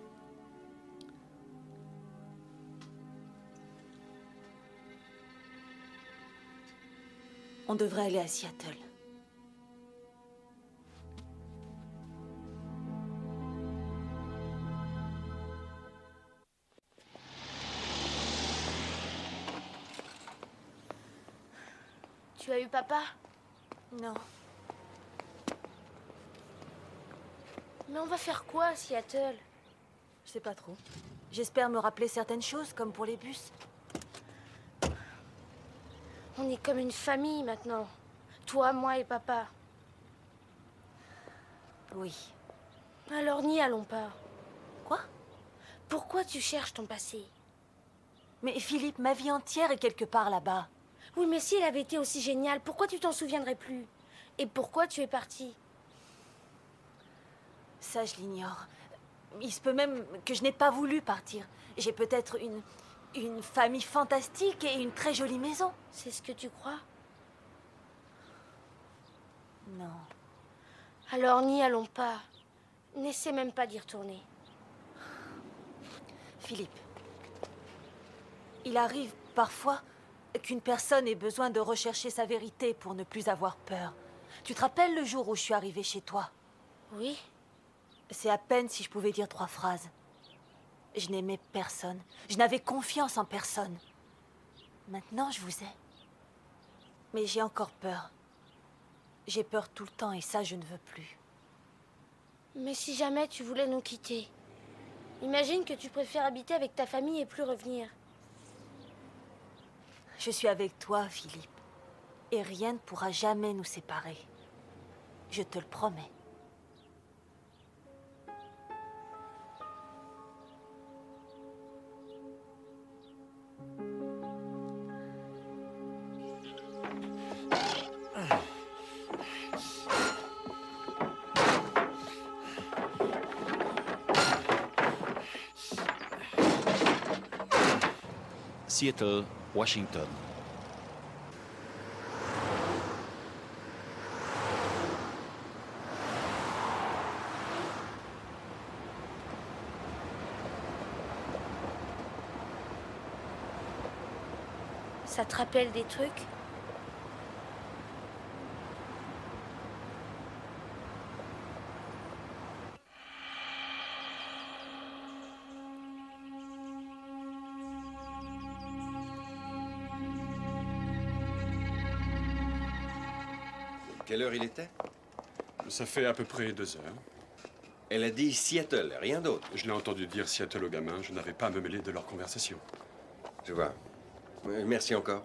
On devrait aller à Seattle. Tu as eu papa? Non. Mais on va faire quoi à Seattle? Je sais pas trop. J'espère me rappeler certaines choses, comme pour les bus. On est comme une famille maintenant. Toi, moi et papa. Oui. Alors n'y allons pas. Quoi? Pourquoi tu cherches ton passé? Mais Philippe, ma vie entière est quelque part là-bas. Oui, mais si elle avait été aussi géniale, pourquoi tu t'en souviendrais plus? Et pourquoi tu es parti? Ça, je l'ignore. Il se peut même que je n'ai pas voulu partir. J'ai peut-être une, une famille fantastique et une très jolie maison. C'est ce que tu crois? Non. Alors n'y allons pas. N'essaie même pas d'y retourner. Philippe, il arrive parfois qu'une personne ait besoin de rechercher sa vérité pour ne plus avoir peur. Tu te rappelles le jour où je suis arrivée chez toi? Oui. C'est à peine si je pouvais dire trois phrases. Je n'aimais personne. Je n'avais confiance en personne. Maintenant, je vous ai. Mais j'ai encore peur. J'ai peur tout le temps et ça, je ne veux plus. Mais si jamais tu voulais nous quitter, imagine que tu préfères habiter avec ta famille et plus revenir. Je suis avec toi, Philippe. Et rien ne pourra jamais nous séparer. Je te le promets. Seattle, Washington. Ça te rappelle des trucs? Quelle heure il était? Ça fait à peu près deux heures. Elle a dit Seattle, rien d'autre. Je l'ai entendu dire Seattle aux gamins. Je n'avais pas à me mêler de leur conversation. Je vois. Euh, Merci encore.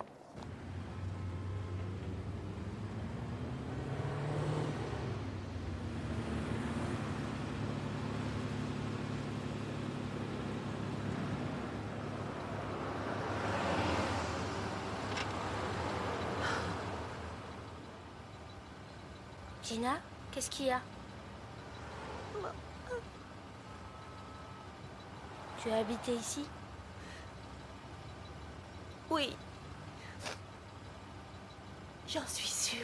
Gina, qu'est-ce qu'il y a? Tu as habité ici? Oui. J'en suis sûre.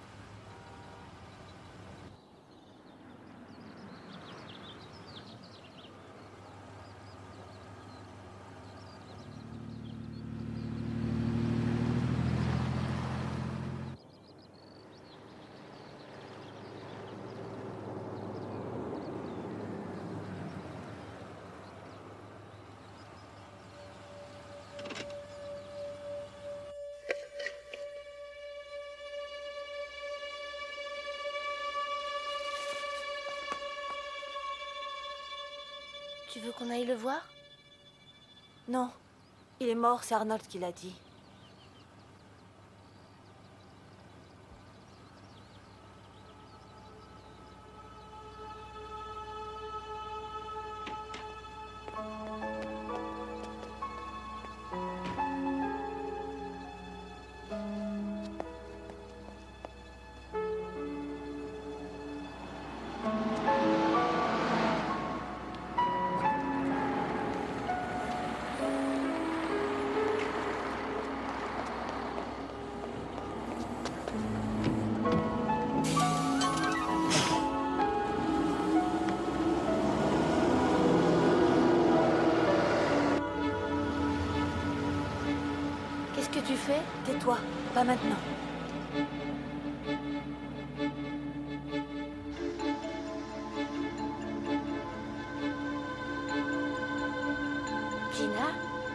Tu veux qu'on aille le voir? Non. Il est mort, c'est Arnold qui l'a dit. Qu'est-ce que tu fais? Tais-toi, pas maintenant. Gina?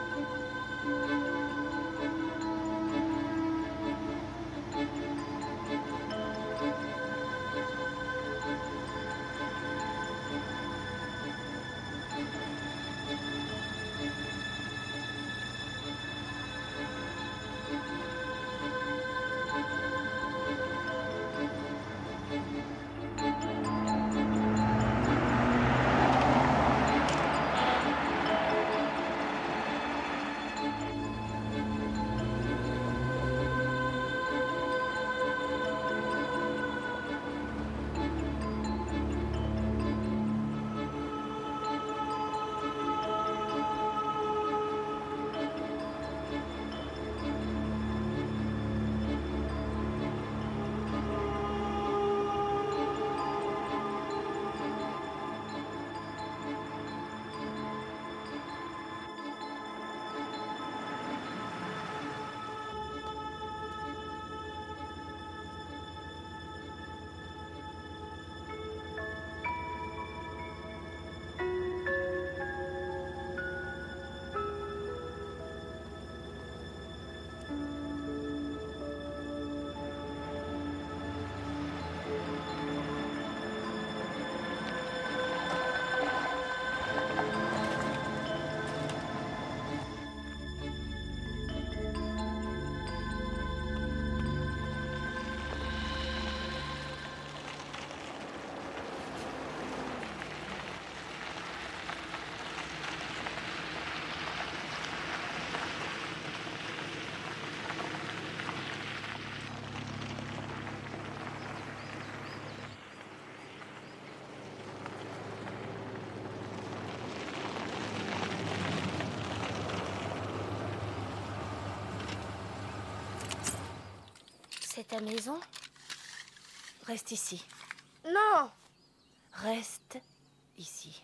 C'est ta maison? Reste ici. Non! Reste ici.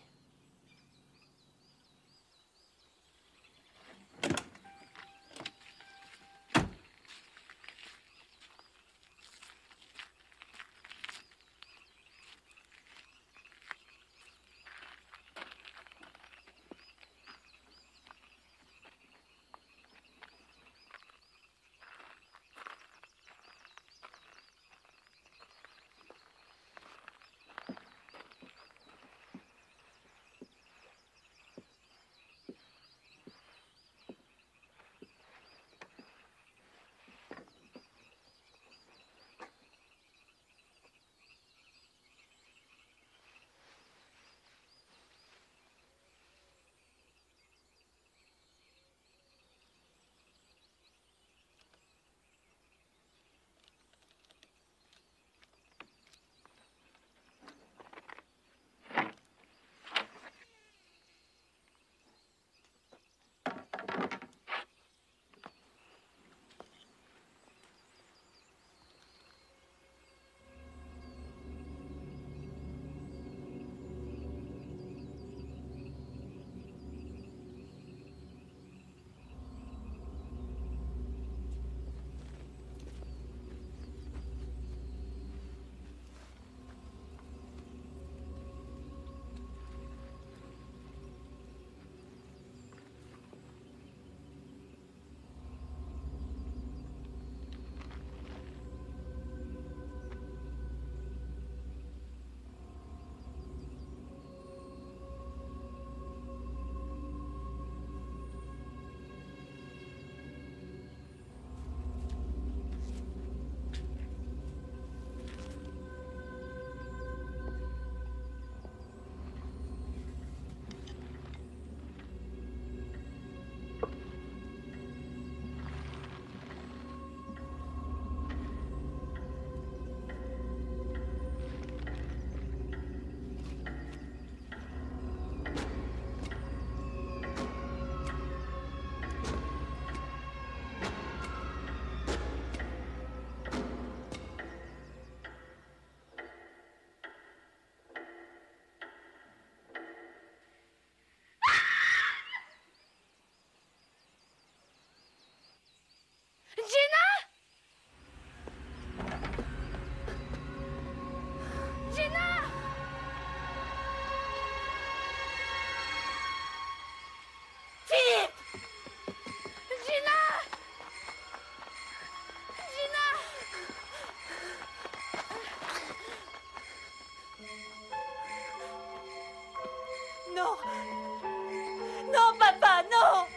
non!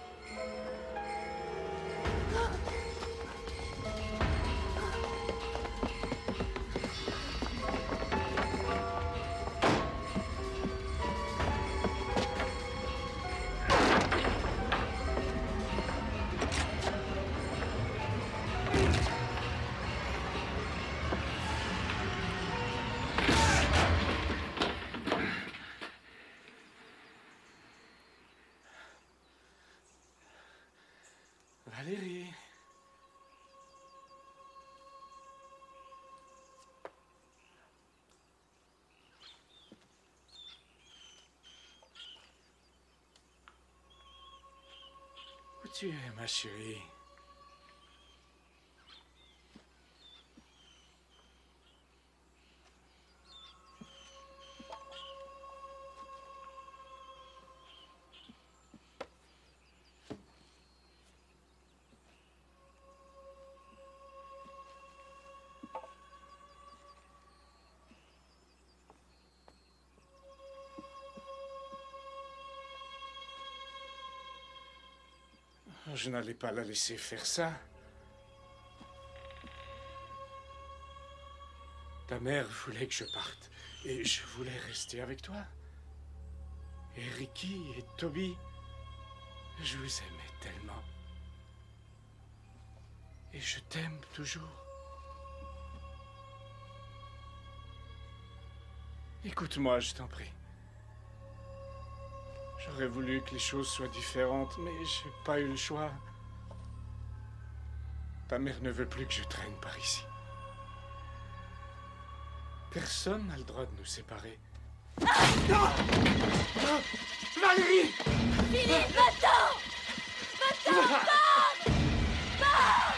Valérie. Où tu es, ma chérie? Je n'allais pas la laisser faire ça. Ta mère voulait que je parte. Et je voulais rester avec toi. Et Ricky et Toby, je vous aimais tellement. Et je t'aime toujours. Écoute-moi, je t'en prie. J'aurais voulu que les choses soient différentes, mais j'ai pas eu le choix. Ta mère ne veut plus que je traîne par ici. Personne n'a le droit de nous séparer. Ah non non Valérie Philippe, va-t'en! Va-t'en, pars! Pars!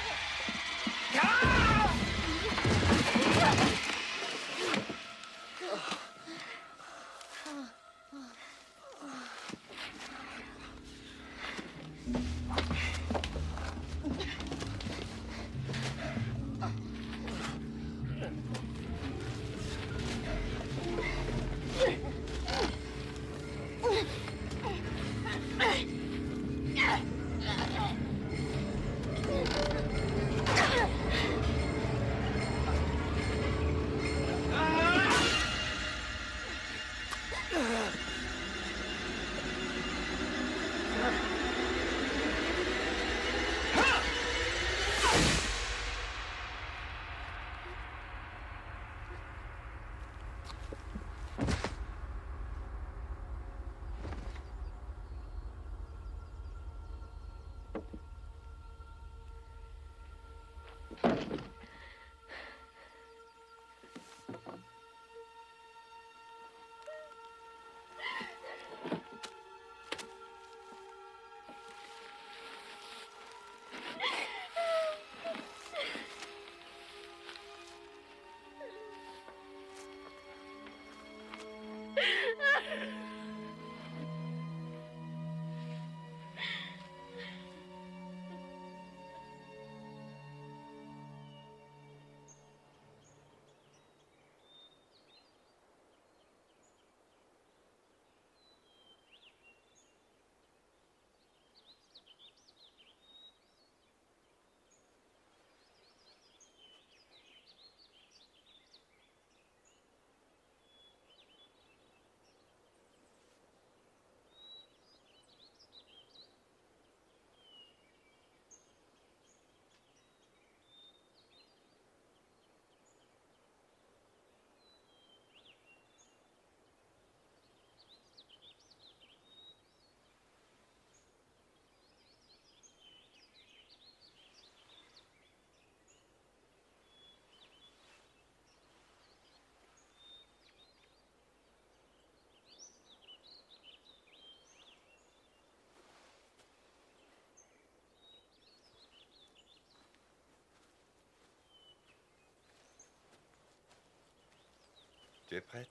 Tu es prête?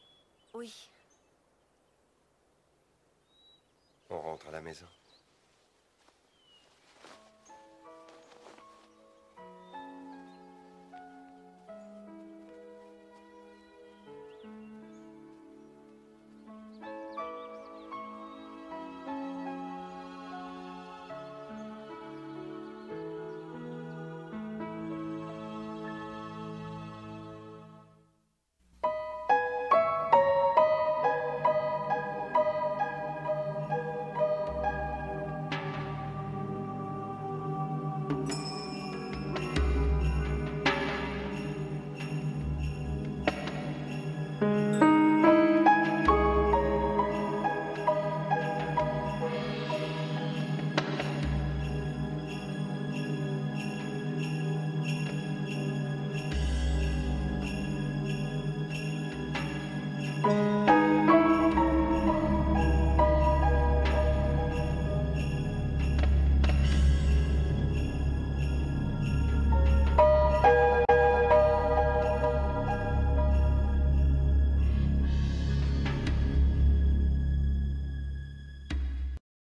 Oui. On rentre à la maison.